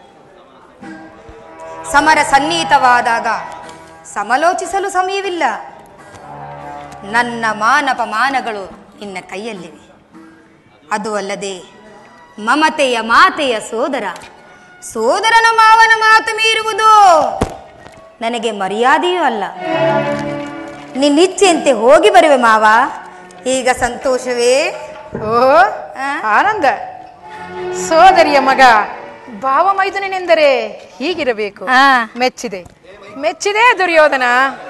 ಸಮರ ಸನ್ನಿಹಿತವಾದಾಗ ಸಮಾಲೋಚಿಸಲು ಸಮಯವಿಲ್ಲ. ನನ್ನ ಮಾನಪಮಾನಗಳು ನಿನ್ನ ಕೈಯಲ್ಲಿವೆ. ಅದು ಅಲ್ಲದೆ ಮಮತೆಯ ಮಾತೆಯ ಸೋದರನ ಮಾವನ ಮಾತು ಮೀರುವುದು ನನಗೆ ಮರ್ಯಾದೆಯೂ ಅಲ್ಲ. ನಿನ್ನಿಚ್ಛೆಯಂತೆ ಹೋಗಿ ಬರುವೆ ಮಾವ. ಈಗ ಸಂತೋಷವೇ? ಓ ಆನಂದ. ಸೋದರಿಯ ಮಗ ಭಾವ ಮೈದುನೆಂದರೆ ಹೀಗಿರಬೇಕು. ಮೆಚ್ಚಿದೆ ದುರ್ಯೋಧನ.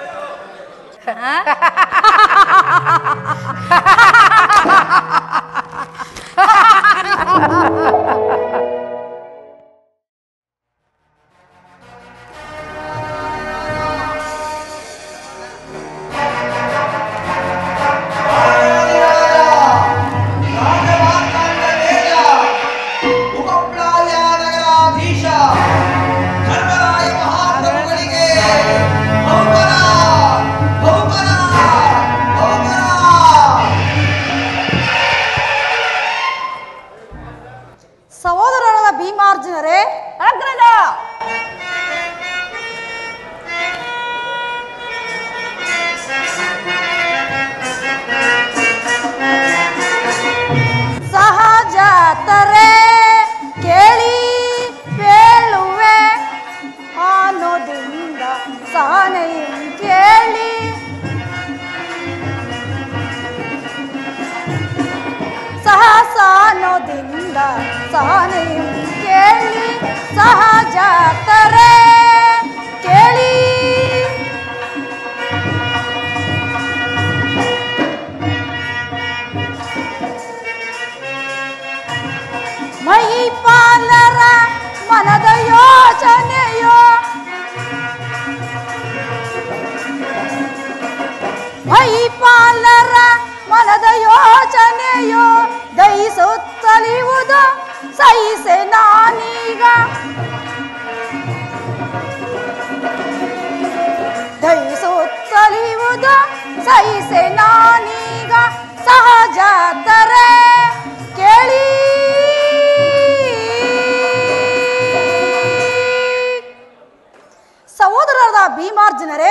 ಸಹೋದರರಾದ ಭೀಮಾರ್ಜುನರೇ, ಅಗ್ರದ ಸಹಜಾತರೇ ಕೇಳಿ ಬೇಳುವೆ ಅನ್ನೋದಿಂದ ಸಾನೆയും ಕೇಳಿ ಸಹಸಾನೋದಿಂದ ಸಾನೆയും ಕೇಳಿ ಸಹಜಾತರೆ ಕೇಳಿ ಮಹಿಪಾಲರ ಮನದ ಯೋಚನೆಯೋ ಮಹಿಪಾಲರ ಮನದ ಯೋಚನೆಯೋ ದಯಿಸುತ್ತಲಿಯುವುದು ಸಹಿಸೆ ನಾನೀಗ ದಯಿಸುತ್ತಲಿಯುವುದು ಸಹಿಸೆ ನಾನೀಗ ಸಹಜಾತರೆ ಕೇಳಿ ಸಹೋದರರಾದ ಭೀಮಾರ್ಜುನರೇ,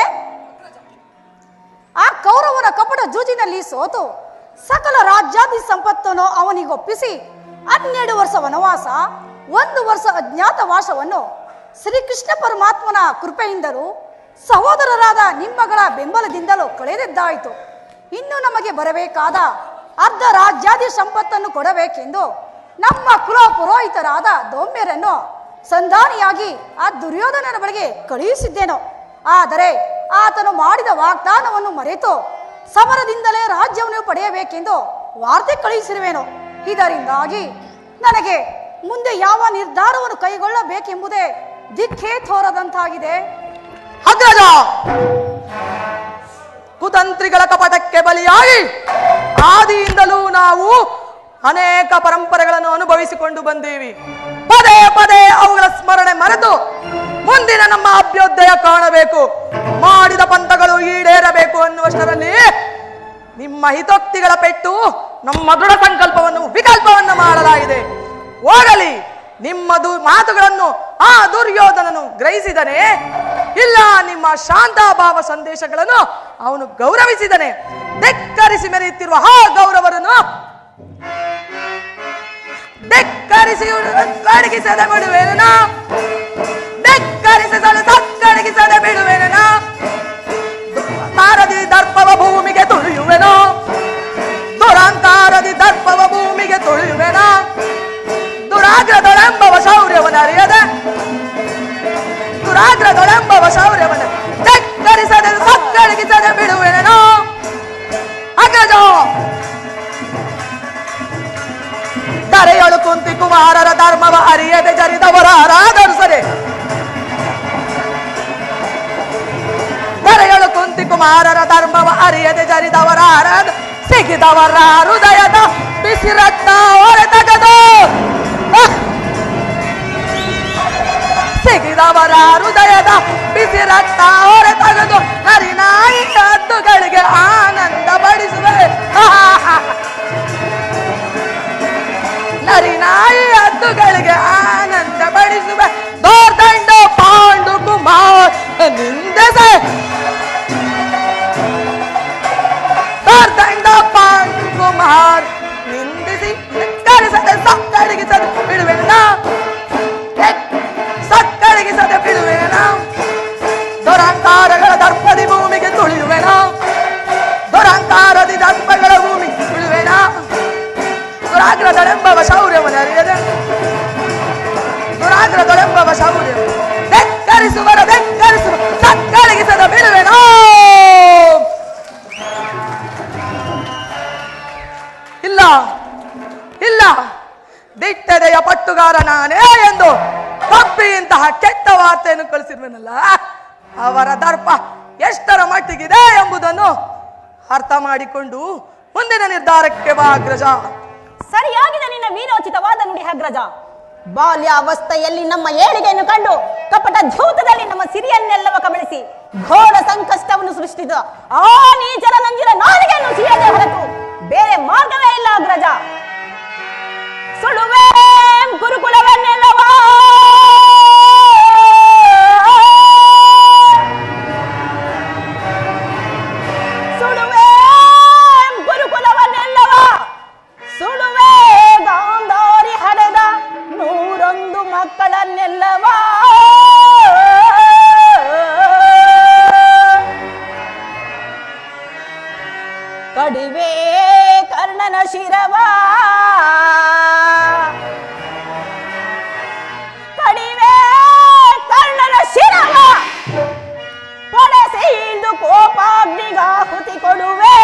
ಆ ಕೌರವನ ಕಪಟ ಜೂಜಿನಲ್ಲಿ ಸೋತು ಸಕಲ ರಾಜ್ಯಾದಿ ಸಂಪತ್ತನ್ನು ಅವನಿಗೊಪ್ಪಿಸಿ 12 ವರ್ಷ ವನವಾಸ 1 ವರ್ಷ ಅಜ್ಞಾತವಾಸವನ್ನು ಶ್ರೀಕೃಷ್ಣ ಪರಮಾತ್ಮನ ಕೃಪೆಯಿಂದಲೂ ಸಹೋದರರಾದ ನಿಮ್ಮಗಳ ಬೆಂಬಲದಿಂದಲೂ ಕಳೆದಿದ್ದಾಯಿತು. ಇನ್ನು ನಮಗೆ ಬರಬೇಕಾದ ಅರ್ಧ ರಾಜ್ಯಾದಿ ಸಂಪತ್ತನ್ನು ಕೊಡಬೇಕೆಂದು ನಮ್ಮ ಕುಲ ಪುರೋಹಿತರಾದ ದೌಮ್ಯರನ್ನು ಸಂಧಾನಿಯಾಗಿ ಆ ದುರ್ಯೋಧನನ ಬಳಿಗೆ ಕಳುಹಿಸಿದ್ದೇನೋ. ಆದರೆ ಆತನು ಮಾಡಿದ ವಾಗ್ದಾನವನ್ನು ಮರೆತು ಸಮರದಿಂದಲೇ ರಾಜ್ಯವನ್ನು ಪಡೆಯಬೇಕೆಂದು ವಾರ್ತೆ ಕಳುಹಿಸಿರುವೆನು. ಇದರಿಂದಾಗಿ ನನಗೆ ಮುಂದೆ ಯಾವ ನಿರ್ಧಾರವನ್ನು ಕೈಗೊಳ್ಳಬೇಕೆಂಬುದೇ ದಿಕ್ಕೇ ತೋರದಂತಾಗಿದೆ. ಅಗ್ರಜ, ಕುತಂತ್ರಿಗಳ ಕಪಟಕ್ಕೆ ಬಲಿಯಾಗಿ ಆದಿಯಿಂದಲೂ ನಾವು ಅನೇಕ ಪರಂಪರೆಗಳನ್ನು ಅನುಭವಿಸಿಕೊಂಡು ಬಂದೀವಿ. ಪದೇ ಪದೇ ಅವುಗಳ ಸ್ಮರಣೆ ಮರೆತು ಮುಂದಿನ ನಮ್ಮ ಅಭ್ಯುದಯ ಕಾಣಬೇಕು, ಮಾಡಿದ ಪಂಥಗಳು ಈಡೇರಬೇಕು ಅನ್ನುವಷ್ಟರಲ್ಲಿ ನಿಮ್ಮ ಹಿತೋಕ್ತಿಗಳ ಪೆಟ್ಟು ನಮ್ಮ ದೃಢ ಸಂಕಲ್ಪವನ್ನು ವಿಕಲ್ಪವನ್ನು ಮಾಡಲಾಗಿದೆ. ಹೋಗಲಿ, ನಿಮ್ಮದು ಮಾತುಗಳನ್ನು ಆ ದುರ್ಯೋಧನನು ಗ್ರಹಿಸಿದನೆ, ಇಲ್ಲ ನಿಮ್ಮ ಶಾಂತಾಭಾವ ಸಂದೇಶಗಳನ್ನು ಅವನು ಗೌರವಿಸಿದನೆ. ಧಿಕ್ಕರಿಸಿ ಮೆರೆಯುತ್ತಿರುವ ಆ ಗೌರವರನ್ನು ಧಿಕ್ಕರಿಸಿ ಕಡಗಿಸದೆ ಬಿಡುವೆನ, ಧಿಕ್ಕರಿಸಿದರೆ ಸಕ್ಕಡಗಿಸದೆ ಬಿಡುವೆನ. ತಾರದಿ ದರ್ಪವ ಭೂಮಿಗೆ ತುಳಿಯುವೆನು, ದುರಂಕಾರದಿ ದರ್ಪವ ಭೂಮಿಗೆ ತುಳಿಯುವೆನ. ದುರಾಗ್ರದೊಳೆಂಬವ ಶೌರ್ಯವನ್ನರಿಯದೆ, ದುರಾಗ್ರದೊಳೆಂಬವ ಶೌರ್ಯವನ್ನ ಧಿಕ್ಕರಿಸದೆ ಸಕ್ಕಡಗಿಸದೆ ಬಿಡುವೆನು. ಅಗ್ರಜ, ಧರೆಯಳು ಕುಂತಿ ಕುಮಾರರ ಧರ್ಮವ ಅರಿಯದೆ ಜರಿದವರಾರಾದರೂ ಸರಿ, ಧರೆಯಳು ಕುಂತಿ ಕುಮಾರರ ಧರ್ಮವ ಅರಿಯದೆ ಜರಿದವರಾರಾದ ಸಿಗಿದವರ ಹೃದಯದ ಬಿಸಿರತ್ತ ಹೊರೆ ತೆಗೆದು, ಸಿಗಿದವರ ಹೃದಯದ ಬಿಸಿರತ್ತ ಹೊರೆ ತೆಗೆದು ನರಿನಾಯಿ ಹದ್ದುಗಳಿಗೆ ಆನಂದ ಪಡಿಸುವೆ. ನರಿನಾಯಿ ಹದ್ದುಗಳಿಗೆ ಆನಂದ ಪಡಿಸುವೆ. ದೋರ್ದಂಡ ಪಾಂಡು ಕುಮಾರ್ ನಿಂದೆಸೆ, ದೋರ್ದಂಡ ಪಾಂಡು ಕುಮಾರ್ ನಿಂದಿಸಿ ಧಿಕ್ಕರಿಸದೆ ಸಕ್ಕಡಗಿಸದೆ ಬಿಡುವೆನ, ಸಕ್ಕಡಗಿಸದೆ ಬಿಡುವೆನ. ದುರಂಕಾರಗಳ ದರ್ಪದಿ ಭೂಮಿಗೆ ತುಳಿಯುವೆನ, ದುರಂಕಾರದಿ ದರ್ಪಗಳ ಭೂಮಿಗೆ ತುಳಿಯುವೆನ. ದುರಾಗ್ರದೊಳೆಂಬವ ಶೌರ್ಯವನ್ನು ಅರಿಯದೆ, ದುರಾಗ್ರದೊಳೆಂಬವ ಶೌರ್ಯ ಧಿಕ್ಕರಿಸುವರ ಧಿಕ್ಕರಿಸುವ ಸಕ್ಕಡಗಿಸದ ಬಿಡುವೆನೋ. ಇಲ್ಲ ಇಲ್ಲ, ದಿಟ್ಟದೆಯ ಪಟ್ಟುಗಾರ ನಾನೇ ಎಂದು ಕಪ್ಪಿ ಇಂತಹ ಕೆಟ್ಟ ವಾರ್ತೆಯನ್ನು ಕಳಿಸಿರುವೆನಲ್ಲ, ಅವರ ದರ್ಪ ಎಷ್ಟರ ಮಟ್ಟಿಗಿದೆ ಎಂಬುದನ್ನು ಅರ್ಥ ಮಾಡಿಕೊಂಡು ಮುಂದಿನ ನಿರ್ಧಾರಕ್ಕೆ ಬಾ ಅಗ್ರಜ. ಸರಿಯಾಗಿದೆ ನಿನ್ನ ವೀರೋಚಿತವಾದ ನುಡಿ ಅಗ್ರಜ. ಬಾಲ್ಯಾವಸ್ಥೆಯಲ್ಲಿ ನಮ್ಮ ಏಳಿಗೆಯನ್ನು ಕಂಡು ಕಪಟ ಧೂತದಲ್ಲಿ ನಮ್ಮ ಸಿರಿಯನ್ನೆಲ್ಲವ ಕಬಳಿಸಿ ಘೋರ ಸಂಕಷ್ಟವನ್ನು ಸೃಷ್ಟಿಸಿದ ಆ ನೀಚರ ನಂಜಿನ ನಾಲಿಗೆಯನ್ನು ಸಿಯದೆ ಹೊರತು ಬೇರೆ ಮಾರ್ಗವೇ ಇಲ್ಲ ಅಗ್ರಜ. ಸುಳುವೆ ಗುರುಕುಲವನ್ನೆಲ್ಲವ ಸುಳುವೆ ಗುರುಕುಲವನ್ನೆಲ್ಲವ ಸುಳುವೆ ಗಾಂಧಾರಿ ಹಡೆದ 101 ಮಕ್ಕಳನ್ನೆಲ್ಲವ ಶಿರವ ಕಡಿವೆ ಕರ್ಣನ ಶಿರವ ಪೊಡೆಸಿ ಇಳಿದು ಕೋಪಾಗ್ನಿಗಾಹುತಿ ಕೊಡುವೆ.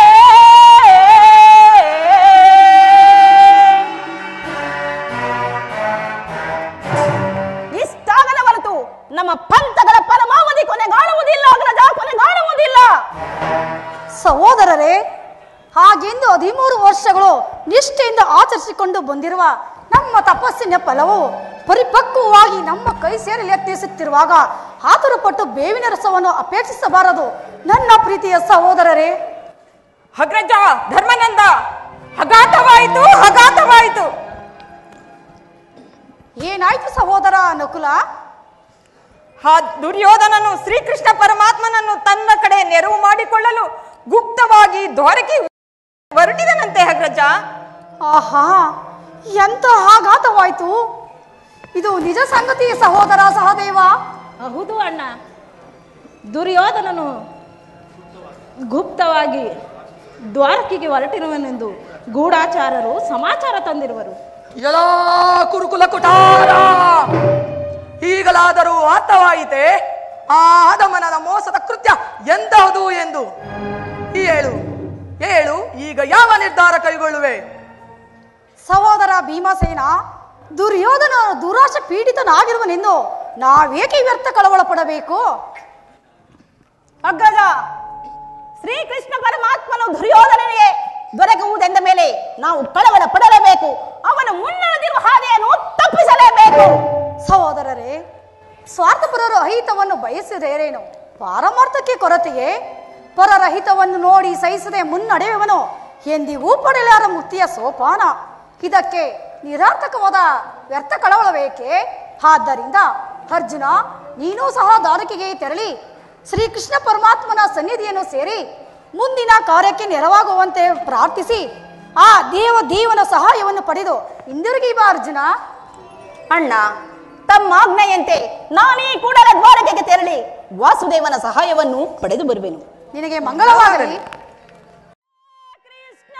ಇಷ್ಟಾಗದ ಹೊರತು ನಮ್ಮ ಪಂಥಗಳ ಪರಮಾವಧಿ ಕೊನೆಗಾಣುವುದಿಲ್ಲ, ಅಗ್ರಜ, ಕೊನೆಗಾಣುವುದಿಲ್ಲ. ಸಹೋದರರೇ, ಹಾಗೆಂದು 13 ವರ್ಷಗಳು ನಿಷ್ಠೆಯಿಂದ ಆಚರಿಸಿಕೊಂಡು ಬಂದಿರುವ ನಮ್ಮ ತಪಸ್ಸಿನ ಫಲವು ಪರಿಪಕ್ವವಾಗಿ ನಮ್ಮ ಕೈ ಸೇರಲು ಯತ್ನಿಸುತ್ತಿರುವಾಗ ಆತುರಪಟ್ಟು ಬೇವಿನ ರಸವನ್ನು ಅಪೇಕ್ಷಿಸಬಾರದು ನನ್ನ ಪ್ರೀತಿಯ ಸಹೋದರರೇ. ಅಗ್ರಜ ಧರ್ಮನಂದ, ಅಘಾತವಾಯಿತು, ಅಘಾತವಾಯಿತು. ಏನಾಯ್ತು ಸಹೋದರ ನಕುಲ? ಆ ದುರ್ಯೋಧನನು ಶ್ರೀಕೃಷ್ಣ ಪರಮಾತ್ಮನನ್ನು ತನ್ನ ಕಡೆ ನೆರವು ಮಾಡಿಕೊಳ್ಳಲು ಗುಪ್ತವಾಗಿ ದ್ವಾರಕೆ ಹೊರಟಿದನಂತೆ ಅಗ್ರಜ. ಆಹಾ, ಎಂತ ಆಘಾತವಾಯ್ತು! ಇದು ನಿಜ ಸಂಗತಿ ಸಹೋದರ ಸಹದೇವ. ಹೌದು ಅಣ್ಣ, ದುರ್ಯೋಧನನು ಗುಪ್ತವಾಗಿ ದ್ವಾರಕೆಗೆ ಹೊರಟಿರುವನೆಂದು ಗೂಢಾಚಾರರು ಸಮಾಚಾರ ತಂದಿರುವರು. ಎಲ್ಲಾ ಕುರುಕುಲ ಕುಟಾರ, ಈಗಲಾದರೂ ಅರ್ಥವಾಯಿತೆ ಆ ಅಧಮನದ ಮೋಸದ ಕೃತ್ಯ ಎಂತಹದು ಎಂದು. ಹೇಳು ಹೇಳು, ಈಗ ಯಾವ ನಿರ್ಧಾರ ಕೈಗೊಳ್ಳುವೆ? ಸಹೋದರ ಭೀಮಸೇನ, ದುರ್ಯೋಧನ ದುರಾಶ ಪೀಡಿತನಾಗಿರುವನೆಂದು ನಾವೇಕೆ ವ್ಯರ್ಥ ಕಳವಳ ಪಡಬೇಕು? ಅಗ್ರಜ, ಶ್ರೀಕೃಷ್ಣ ಪರಮಾತ್ಮನು ದುರ್ಯೋಧನನಿಗೆ ದೊರಕುವುದೆಂದ ಮೇಲೆ ನಾವು ಕಳವಳ ಪಡಲೇಬೇಕು. ಅವನು ಮುನ್ನಡೆದಿರುವ ಹಾದಿಯನ್ನು ತಪ್ಪಿಸಲೇಬೇಕು. ಸಹೋದರರೇ, ಸ್ವಾರ್ಥಪರರು ಅಹಿತವನ್ನು ಬಯಸಿದೇರೇನು? ಪಾರಮಾರ್ಥಕ್ಕೆ ಕೊರತೆಯೇ? ಪರರಹಿತವನ್ನು ನೋಡಿ ಸಹಿಸದೆ ಮುನ್ನಡೆಯುವನು ಎಂದಿಗೂ ಪಡೆಯಲಾರ ಮುಕ್ತಿಯ ಸೋಪಾನ. ಇದಕ್ಕೆ ನಿರಾರ್ಥಕವಾದ ವ್ಯರ್ಥ ಕಳವಳಬೇಕೆ? ಆದ್ದರಿಂದ ಅರ್ಜುನ, ನೀನೂ ಸಹ ದ್ವಾರಕೆಗೆ ತೆರಳಿ ಶ್ರೀಕೃಷ್ಣ ಪರಮಾತ್ಮನ ಸನ್ನಿಧಿಯನ್ನು ಸೇರಿ ಮುಂದಿನ ಕಾರ್ಯಕ್ಕೆ ನೆರವಾಗುವಂತೆ ಪ್ರಾರ್ಥಿಸಿ ಆ ದೇವನ ಸಹಾಯವನ್ನು ಪಡೆದು ಹಿಂದಿರುಗಿ ಬಾ ಅರ್ಜುನ. ಅಣ್ಣ, ತಮ್ಮ ಆಜ್ಞೆಯಂತೆ ನಾನೀ ಕೂಡಲೇ ದ್ವಾರಕೆಗೆ ತೆರಳಿ ವಾಸುದೇವನ ಸಹಾಯವನ್ನು ಪಡೆದು ಬರುವೆನು. ನಿನಗೆ ಮಂಗಳವಾಗಲಿ. ಕೃಷ್ಣ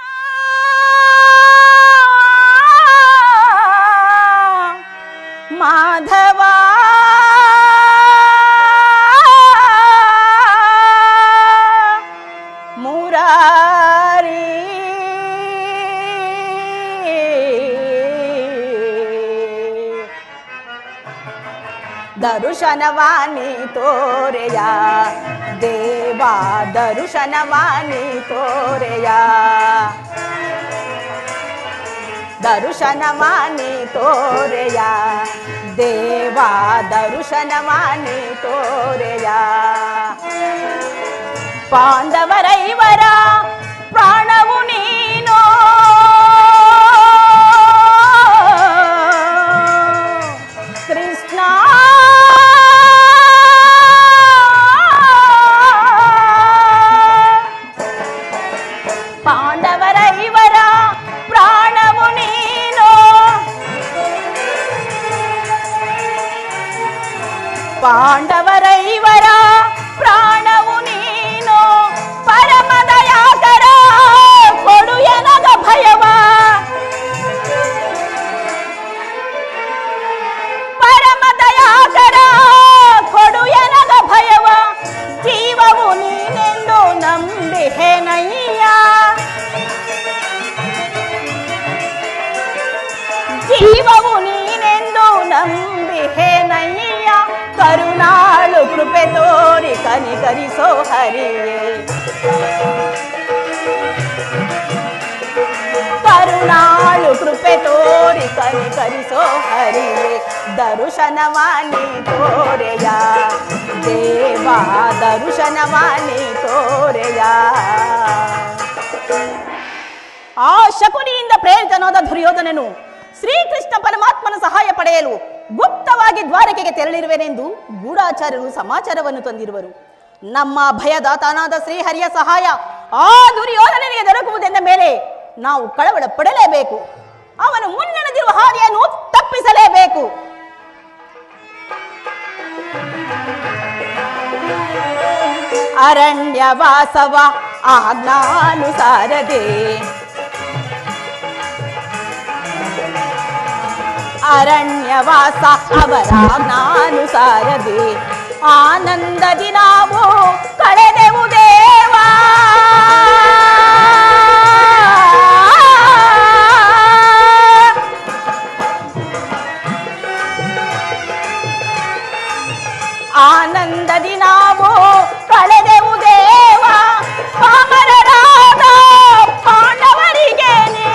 ಮಾಧವ ಮುರಾರಿ ದರುಶನವಾನಿ ತೋರೆಯ ದೇವಾ, ದರುಶನವಾನಿ ತೋರೆಯ, ದರುಶನವಾನಿ ತೋರೆಯ ದೇವಾ, ದರುಶನವಾನಿ ತೋರೆಯ. ಪಾಂಡವರೈವರ ಪ್ರಾಣವು ನೀನೋ, ಕೃಷ್ಣ ಪಾಂಡವರೈವರ ಪ್ರಾಣವು ನೀನೋ, ಪಾಂಡವರೈವರ ಪ್ರಾಣವು ನೀನೋ, ಪರಮದಯಾಕರ ಕೊಡು ಎನಗ ಭಯವ, ಪರಮದಯಾಕರ ಕೊಡು ಎನಗ ಭಯವ, ಜೀವವು ನೀನೆಂದು ನಂಬಿಹೆನಯ್ಯ, ಜೀವವು ನೀನೆಂದು ನಂಬಿಹೆನಯ್ಯ, ಕರುಣಾಳು ಕೃಪೆ ತೋರಿ ಕನಿಕರಿಸೋ ಹರಿಯೇ, ಕರುಣಾಳು ಕೃಪೆ ತೋರಿ ಕನಿಕರಿಸೋ ಹರಿಯೇ, ದರುಶನವಾನಿ ತೋರೆಯ ದೇವಾ, ದರುಶನವಾನಿ ತೋರೆಯ. ಆ ಶಕುನಿಯಿಂದ ಪ್ರೇರಿತನಾದ ದುರ್ಯೋಧನನು ಶ್ರೀಕೃಷ್ಣ ಪರಮಾತ್ಮನ ಸಹಾಯ ಪಡೆಯಲು ಗುಪ್ತವಾಗಿ ದ್ವಾರಕೆಗೆ ತೆರಳಿರುವೆನೆಂದು ಗೂಢಾಚಾರ್ಯರು ಸಮಾಚಾರವನ್ನು ತಂದಿರುವರು. ನಮ್ಮ ಭಯದಾತನಾದ ಶ್ರೀಹರಿಯ ಸಹಾಯ ಆ ದುರ್ಯೋಧನನಿಗೆ ದೊರಕುವುದೆಂದ ಮೇಲೆ ನಾವು ಕಳವಳ ಪಡಲೇಬೇಕು. ಅವನು ಮುನ್ನಡೆದಿರುವ ಹಾದಿಯನ್ನು ತಪ್ಪಿಸಲೇಬೇಕು. ಅರಣ್ಯವಾಸವ ಆಜ್ಞಾನುಸಾರದೆ ಅರಣ್ಯವಾಸ ಅವರ ಜ್ಞಾನುಸಾರದೆ ಆನಂದದಿ ನಾವು ಕಳೆದೆವು ದೇವಾ. ಆನಂದದಿ ನಾವು ಕಳೆದೆವು ದೇವ. ಪಾಮರರಾದ ಪಾಂಡವರಿಗೇನೆ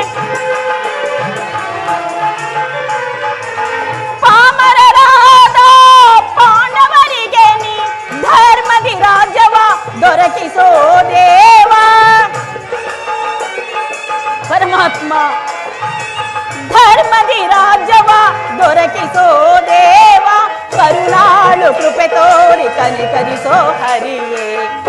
ಧರ್ಮದಿ ರಾಜ್ಯವ ದೊರಕಿಸೋ ದೇವ. ಪರಮಾತ್ಮ ಧರ್ಮದಿ ರಾಜ್ಯವ ದೊರಕಿಸೋ ದೇವ. ಕರುಣಾಳು ಕೃಪೆ ತೋರಿ ಕನಿಕರಿಸೋ ಹರಿಯೇ.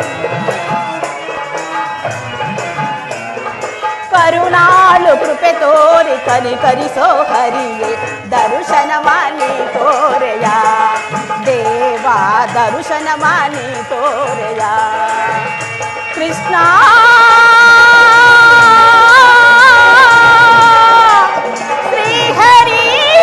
ಕರುಣಾಳು ಕೃಪೆ ತೋರಿ ಕನಿಕರಿಸೋ ಹರಿಯೇ. ದರ್ಶನ ಮಾನಿ ತೋರೆಯ ದೇವ, ದರ್ಶನ ಮಾನಿ ತೋರೆಯ ಕೃಷ್ಣ. ಶ್ರೀಹರಿ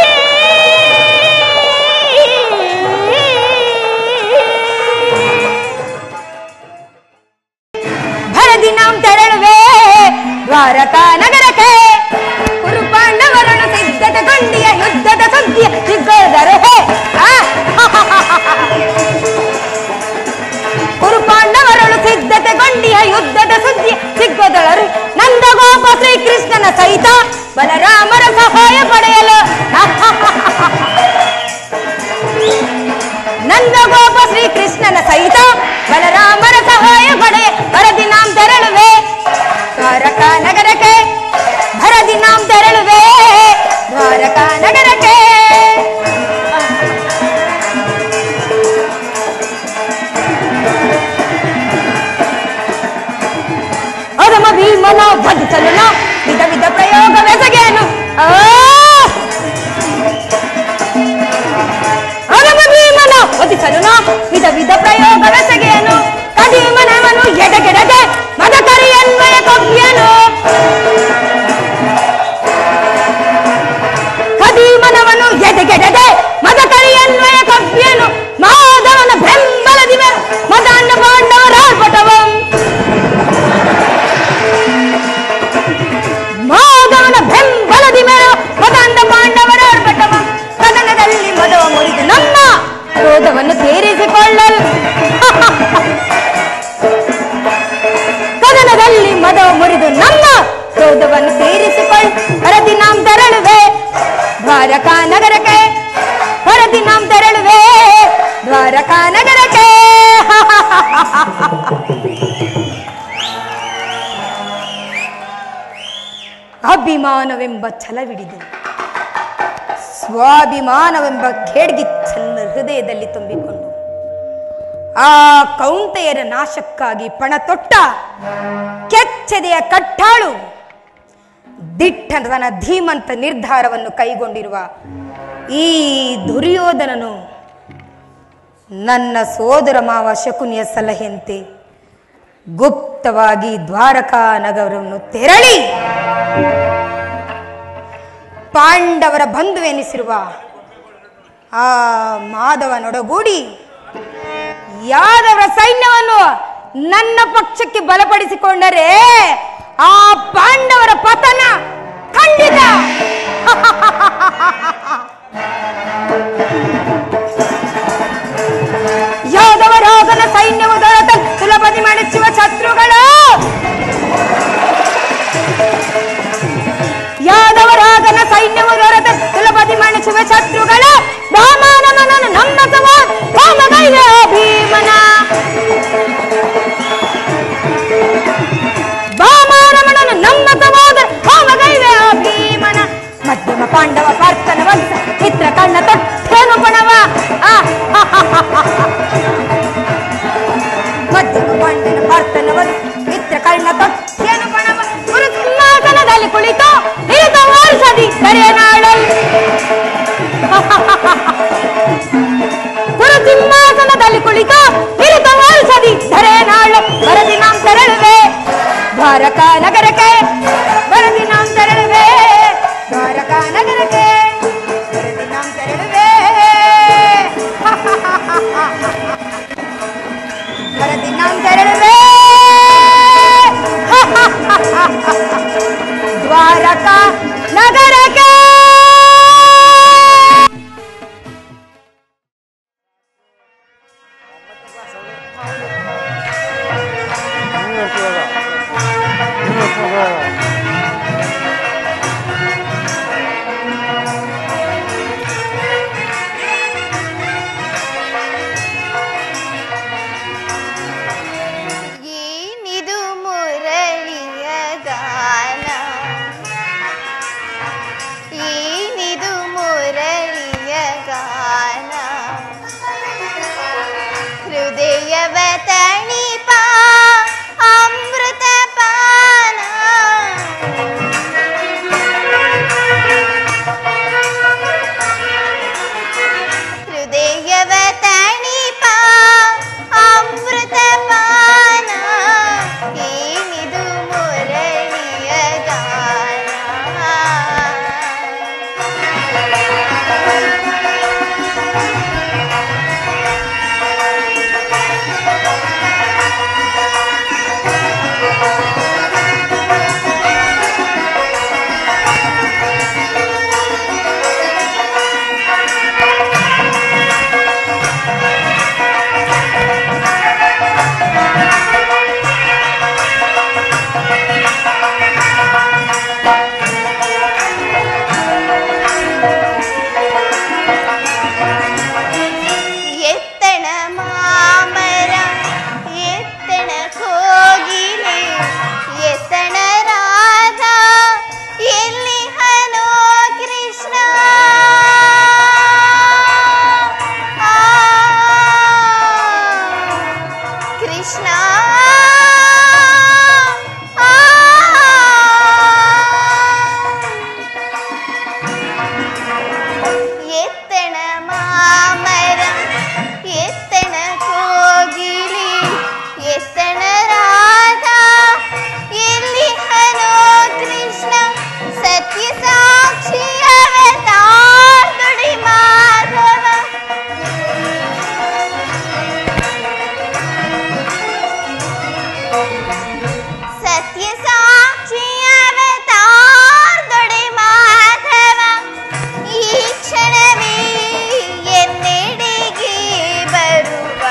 ಭರದಿ ನಾಂ ತೆರಳುವೆ ದ್ವಾರಕಾ ನಗರಕ್ಕೆ. ಕುರು ಪಾಂಡವರನ್ನು ಸಿದ್ಧತೆಗೊಂಡಿಯ ಯುದ್ಧದ ಸುದ್ದಿಯ ಸಿಗ್ಗದರು ಹೇ. ಕುರು ಪಾಂಡವರನ್ನು ಸಿದ್ಧತೆಗೊಂಡಿಯ ಯುದ್ಧದ ಸುದ್ದಿಯ ಸಿಗ್ಗದಳರು. ನಂದಗೋಪ ಶ್ರೀಕೃಷ್ಣನ ಸಹಿತ ಬಲರಾಮರ ಸಹಾಯ ಪಡೆಯಲು. ನಂದಗೋಪ ಶ್ರೀಕೃಷ್ಣನ ಸಹಿತ ಬಲರಾಮರ ಸಹಾಯ ಪಡೆಯ ಭರದಿ ನಾಂ ತೆರಳುವೆ ದ್ವಾರಕಾ ನಗರಕ್ಕೆ. ಭರದಿ ನಾಂ ತೆರಳುವೆ ದ್ವಾರಕಾ ನಗರಕ್ಕೆ. ಅಧಮ ಭೀಮನ ವಧಿಸಲು ನಾ ವಿಧ ವಿಧ ಪ್ರಯೋಗವೆಸಗೇನು. ಅಧಮ ಭೀಮನ ವಧಿಸಲು ನಾ ವಿಧ ವಿಧ ಪ್ರಯೋಗವೆಸಗೇನು. ಕದೀಮನವನು ಎಡಗೆಡದೆ ಮದಕರಿಯನ್ವಯ ಕವ್ಯನು. ಕದೀಮನವನು ಎಡಗೆಡದೆ ಮದಕರಿಯನ್ವಯ ಕವ್ಯನು. ಮಾಧವನ ಬೆಂಬಲದಿವ ಮದಾಂಡ ಪಾಂಡವರಾರ್ಪಟವಂ. ಮಾಧವನ ಬೆಂಬಲದಿವ ಮದಾಂಡ ಪಾಂಡವರಾರ್ಪಟವಂ. ಕದನದಲ್ಲಿ ಮದವ ಮುರಿದು ನಮ್ಮ ಕ್ರೋಧವನ್ನು ತೀರಿಸಿಕೊಳ್ಳಲು. ಕದನದಲ್ಲಿ ಮದವ ಮುರಿದು ನಮ್ಮ ಕ್ರೋಧವನ್ನು ತೀರಿಸಿಕೊಳ್ಳ ಭರದಿ ನಾಂ ತೆರಳುವೆ ದ್ವಾರಕಾ ನಗರಕ್ಕೆ. ಭರದಿ ನಾಂ ತೆರಳುವೆ ದ್ವಾರಕಾ ನಗರಕ್ಕೆ. ಅಭಿಮಾನವೆಂಬ ಛಲವಿಡಿದು ಸ್ವಾಭಿಮಾನವೆಂಬ ಖೇಡ್ಗಿಚ್ಚನ್ನು ಹೃದಯದಲ್ಲಿ ತುಂಬಿಕೊಂಡು ಆ ಕೌಂತೆಯರ ನಾಶಕ್ಕಾಗಿ ಪಣ ತೊಟ್ಟ ಕೆಚ್ಚೆದೆಯ ಕಟ್ಟಾಳು ದಿಟ್ಟನ ಧೀಮಂತ ನಿರ್ಧಾರವನ್ನು ಕೈಗೊಂಡಿರುವ ಈ ದುರ್ಯೋಧನನು ನನ್ನ ಸೋದರ ಮಾವ ಶಕುನಿಯ ಸಲಹೆಯಂತೆ ಗುಪ್ತವಾಗಿ ದ್ವಾರಕಾ ನಗರವನ್ನು ತೆರಳಿ ಪಾಂಡವರ ಬಂಧುವೆನಿಸಿರುವ ಆ ಮಾಧವನೊಡಗೂಡಿ ಯಾದವರ ಸೈನ್ಯವನ್ನು ನನ್ನ ಪಕ್ಷಕ್ಕೆ ಬಲಪಡಿಸಿಕೊಂಡರೆ ಆ ಪಾಂಡವರ ಪತನ ಖಂಡಿತ. ಯಾದವರಾಗನ ಸೈನ್ಯವು ದೊರೆತ ಸುಲಭದಿ ಮಡಚುವ ಶತ್ರುಗಳು. ಯಾದವರಾಗನ ಸೈನ್ಯವು ದೊರೆತ ಸುಲಭದಿ ಮಡಚುವ ಶತ್ರುಗಳು. ರಾಮನಮನನು ನಮ್ಮ ಸವಾಲ್ ರಾಮಗೈಯ ಭೀಮನ. ವಾಮನಮನನು ನಮ್ಮ ಸಹೋದರ ರಾಮಗೈಯ ಭೀಮನ. ಮಧ್ಯಮ ಪಾಂಡವ ಪಾರ್ಥನ ವಂಶ ಮಿತ್ರ ಕಣ್ಣ ತೊಟ್ಟೇನು ಪಣವ. ಮಧ್ಯಮ ಪಾಂಡನ ಪಾರ್ಥನ ವಂಶ ಮಿತ್ರ ಕಣ್ಣ ತೊಟ್ಟೇನು ಪಣವ. ಗುರು ಸಿಂಹಾಸನದಲ್ಲಿ ಕುಳಿತು ಹಿರಿದ ವರ್ಷದಿ ಕರೆನಾಳಲ್. ಗುರು ಸಿಂಹಾಸನದಲ್ಲಿ ಕುಳಿತು ಹಿರಿದ ವರ್ಷದಿ ಧರೆನಾಳು. ಭರದಿ ನಾಂ ತೆರಳುವೆ ದ್ವಾರಕಾ ನಗರಕ್ಕೆ. ಭರದಿ ನಾಂ ತೆರಳುವೆ ದ್ವಾರಕಾ ನಗರಕ್ಕೆ. ತೆರಳುವೆ ದ್ವಾರಕಾ ನಗರಕ್ಕೆ. ಏನಿದು ಮುರಳಿಯ ಗಾನ, ಏನಿದು ಮುರಳಿಯ ಗಾನ, ಹೃದಯವ ತಣಿಪ ಅಮೃತ ಪಾನ, ಹೃದಯವ ತಣಿಪ ಅಮೃತ ಪಾನ, ಏನಿದು ಮುರಳಿಯ ಗಾನ. ಎತ್ತಣ ಮಾಮರ ಎತ್ತಣ ಕೋಗಿಲೆ ಎತ್ತಣ ರಾಧಾ ಎಲ್ಲಿ ಹನೋ ಕೃಷ್ಣ, ಆ ಕೃಷ್ಣ, ಆ ಎತ್ತಣ ಮಾಮರ ಎತ್ತಣ ಕೋಗಿಲೆ ಎತ್ತಣ ರಾಧಾ ಎಲ್ಲಿ ಹನೋ ಕೃಷ್ಣ, ಸತ್ಯ ಸಾಕ್ಷಿಯವತಾರ್ದುಡಿ ಮಾಧವ, ಸತ್ಯ ಸಾಕ್ಷಿಯವತಾರ್ದುಡಿ ಮಾಧವ, ಈ ಕ್ಷಣವೇ ಎನ್ನೆಡೆಗೆ ಬರುವ,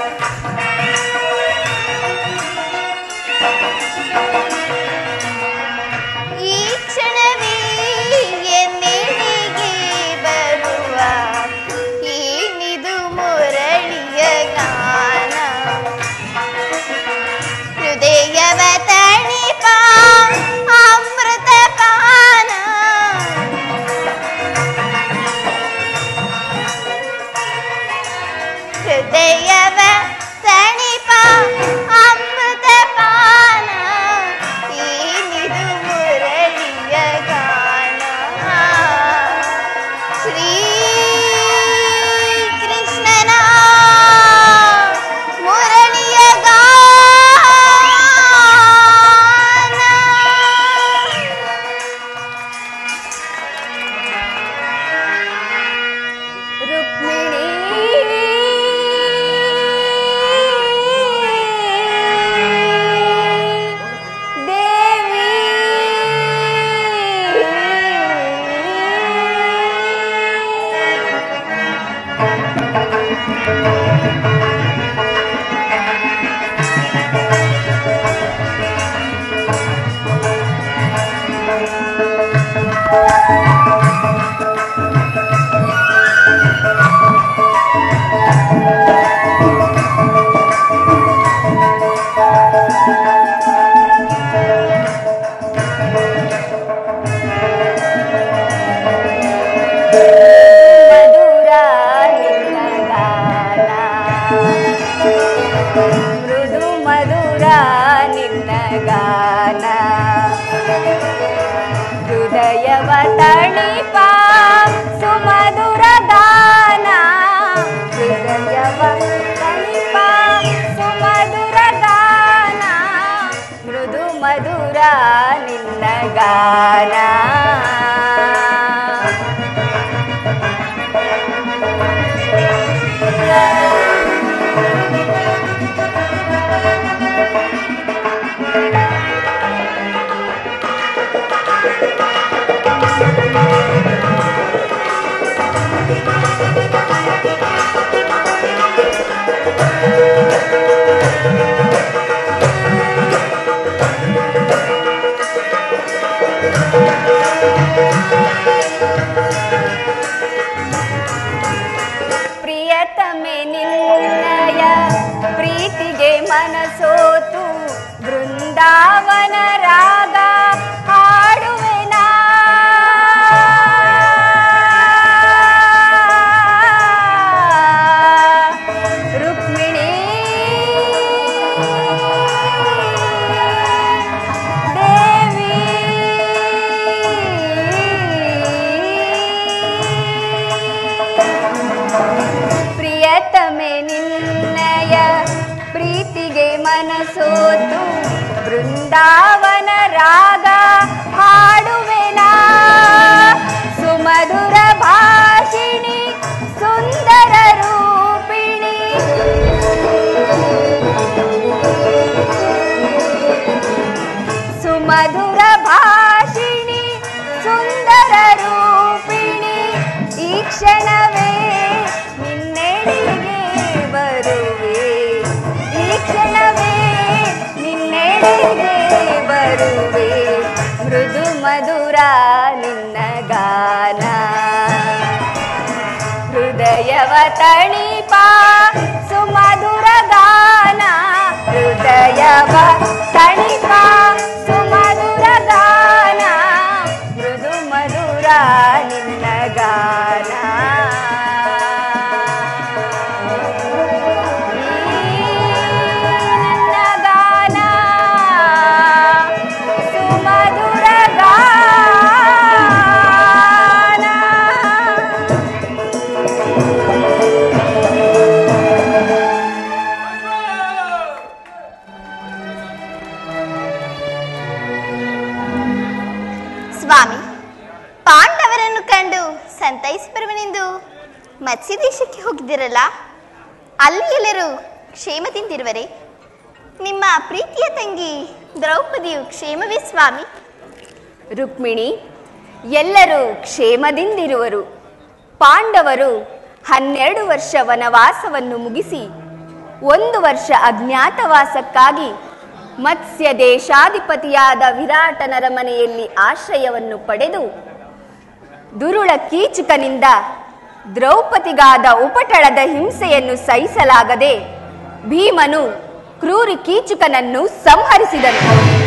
ಈ ಕ್ಷಣವೇ ಎನ್ನೆಡೆಗೆ ಬರುವ, ಏನಿದು ಮುರಳಿಯ ಗಾನ, ಹೃದಯವ ತಣಿಪ ಅಮೃತ ಪಾನ, ಹೃದಯವ ತಣಿಪ ಅಮೃತ ಪಾನ, ಏನಿದು ಮುರಳಿಯ ಗಾನ. ಶ್ರೀ ಕೃಷ್ಣನ ಮುರಳಿಯ ಗಾನ. ರುಕ್ಮಿಣಿ ದೇವಿ ಮಧುರ ನಿನ್ನ ಗಾನ, ಮೃದು ಮಧುರ ನಿನ್ನ ಗಾನ, ಹೃದಯವ ತಣಿಪ ಸುಮಧುರ ಗಾನ, ಹೃದಯವ ತಣಿಪ ಸುಮಧುರ ಗಾನ, ಮೃದು ಮಧುರ ನಿನ್ನ ಗಾನ. ಮನಸೋತು ಬೃಂದಾವನ ರಾಗ ಹಾಡುವೆನಾ. ರುಕ್ಮಿಣಿ ದೇವಿ ಪ್ರಿಯತಮೆ ನಿನ್ನಯ ಪ್ರೀತಿಗೆ ಮನಸೋತು ಬೃಂದಾವನ ರಾಗ ಹಾಡುವೆನಾ. ಸುಮಧುರ ಭಾಷಿಣಿ ಸುಂದರ ರೂಪಿಣಿ ಸುಮಧುರ ಭಾಷಿಣಿ ಸುಂದರ ರೂಪಿಣಿ ಈ ಕ್ಷಣವೇ ನಿನ್ನೆಡೆಗೆ ಬರುವೆ. ಈ ಕ್ಷಣವೇ ನಿನ್ನೆಡೆಗೆ ಬರುವೆ. ಮೃದು ಮಧುರ ನಿನ್ನ ಗಾನ ಹೃದಯವ ತಣಿಪ ಸುಮಧುರ ಗಾನ. ಹೃದಯವ ತಣಿಪ ಸುಮಧುರ ಗಾನ ಮೃದು ಮಧುರ ನಿನ್ನ ಗಾನ. ನಿನ್ನ ಗಾನ ಸುಮಧುರ ಗಾನ. ಸ್ವಾಮಿ, ಪಾಂಡವರನ್ನು ಕಂಡು ಸಂತೈಸಿ ಬರುವನೆಂದು ಮತ್ಸ್ಯ ದೇಶಕ್ಕೆ ಹೋಗಿದ್ದಿರಲ್ಲ, ಅಲ್ಲಿ ಎಲ್ಲರೂ ಕ್ಷೇಮದಿಂದಿರುವರೆ? ನಿಮ್ಮ ಪ್ರೀತಿಯ ತಂಗಿ ದ್ರೌಪದಿಯು ಕ್ಷೇಮವೇ ಸ್ವಾಮಿ? ರುಕ್ಮಿಣಿ, ಎಲ್ಲರೂ ಕ್ಷೇಮದಿಂದಿರುವರು. ಪಾಂಡವರು 12 ವರ್ಷ ವನವಾಸವನ್ನು ಮುಗಿಸಿ 1 ವರ್ಷ ಅಜ್ಞಾತವಾಸಕ್ಕಾಗಿ ಮತ್ಸ್ಯ ದೇಶಾಧಿಪತಿಯಾದ ವಿರಾಟನರ ಮನೆಯಲ್ಲಿ ಆಶ್ರಯವನ್ನು ಪಡೆದು ದುರುಳ ಕೀಚಕನಿಂದ ದ್ರೌಪದಿಗಾದ ಉಪಟಳದ ಹಿಂಸೆಯನ್ನು ಸಹಿಸಲಾಗದೆ ಭೀಮನು ಕ್ರೂರಿ ಕೀಚಕನನ್ನು ಸಂಹರಿಸಿದನು.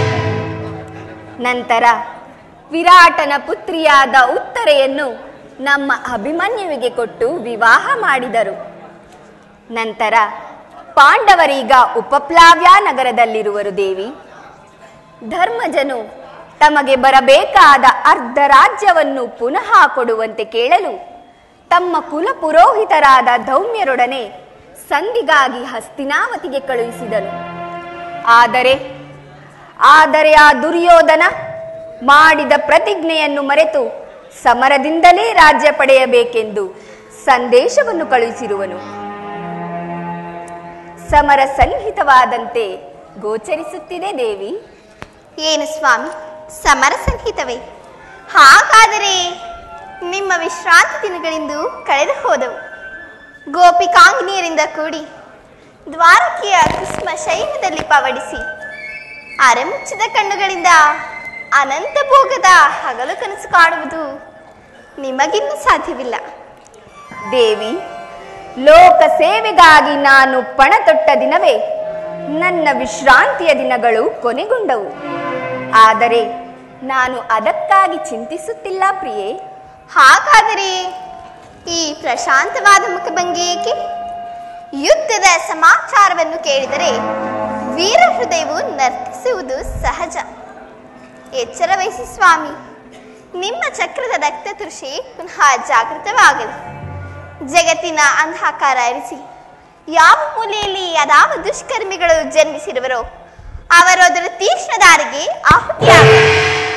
ನಂತರ ವಿರಾಟನ ಪುತ್ರಿಯಾದ ಉತ್ತರೆಯನ್ನು ನಮ್ಮ ಅಭಿಮನ್ಯುವಿಗೆ ಕೊಟ್ಟು ವಿವಾಹ ಮಾಡಿದರು. ನಂತರ ಪಾಂಡವರೀಗ ಉಪಪ್ಲಾವ್ಯ ನಗರದಲ್ಲಿರುವರು ದೇವಿ. ಧರ್ಮಜನು ತಮಗೆ ಬರಬೇಕಾದ ಅರ್ಧ ರಾಜ್ಯವನ್ನು ಪುನಃ ಕೊಡುವಂತೆ ಕೇಳಲು ತಮ್ಮ ಕುಲಪುರೋಹಿತರಾದ ಧೌಮ್ಯರೊಡನೆ ಸಂಧಿಗಾಗಿ ಹಸ್ತಿನಾವತಿಗೆ ಕಳುಹಿಸಿದನು. ಆದರೆ ಆ ದುರ್ಯೋಧನ ಮಾಡಿದ ಪ್ರತಿಜ್ಞೆಯನ್ನು ಮರೆತು ಸಮರದಿಂದಲೇ ರಾಜ್ಯ ಪಡೆಯಬೇಕೆಂದು ಸಂದೇಶವನ್ನು ಕಳುಹಿಸಿರುವನು. ಸಮರ ಸನ್ನಿಹಿತವಾದಂತೆ ಗೋಚರಿಸುತ್ತಿದೆ ದೇವಿ. ಏನು ಸ್ವಾಮಿ, ಸಮರ ಸಂಹಿತವೇ? ಹಾಗಾದರೆ ನಿಮ್ಮ ವಿಶ್ರಾಂತಿ ದಿನಗಳಿಂದ ಕಳೆದು ಹೋದವು. ಗೋಪಿಕಾಂಗ್ನಿಯರಿಂದ ಕೂಡಿ ದ್ವಾರಕೆಯ ಕುಸುಮ ಶೈನದಲ್ಲಿ ಪವಡಿಸಿ ಅರೆಮುಚ್ಚಿದ ಕಣ್ಣುಗಳಿಂದ ಅನಂತ ಭೋಗದ ಹಗಲು ಕನಸು ಕಾಣುವುದು ನಿಮಗಿನ್ನೂ ಸಾಧ್ಯವಿಲ್ಲ. ದೇವಿ, ಲೋಕ ಸೇವೆಗಾಗಿ ನಾನು ಪಣ ತೊಟ್ಟ ದಿನವೇ ನನ್ನ ವಿಶ್ರಾಂತಿಯ ದಿನಗಳು ಕೊನೆಗೊಂಡವು. ಆದರೆ ನಾನು ಅದಕ್ಕಾಗಿ ಚಿಂತಿಸುತ್ತಿಲ್ಲ ಪ್ರಿಯೆ. ಹಾಗಾದರೆ ಈ ಪ್ರಶಾಂತವಾದ ಮುಖಭಂಗಿ ಏಕೆ? ಯುದ್ಧದ ಸಮಾಚಾರವನ್ನು ಕೇಳಿದರೆ ವೀರ ಹೃದಯವು ನರ್ತಿಸುವುದು ಸಹಜ. ಎಚ್ಚರ ವಹಿಸಿ ಸ್ವಾಮಿ, ನಿಮ್ಮ ಚಕ್ರದ ರಕ್ತ ತೃಷೆ ಪುನಃ ಜಾಗೃತವಾಗಲಿ. ಜಗತ್ತಿನ ಅಂಧಕಾರ ಅರಿಸಿ ಯಾವ ಮೂಲೆಯಲ್ಲಿ ಯಾವ ದುಷ್ಕರ್ಮಿಗಳು ಜನ್ಮಿಸಿರುವರೋ ಅವರು ಅದರ ತೀಕ್ಷ್ಣ ದಾರಿಗೆ ಆಹುತಿಯಾಗಲಿ.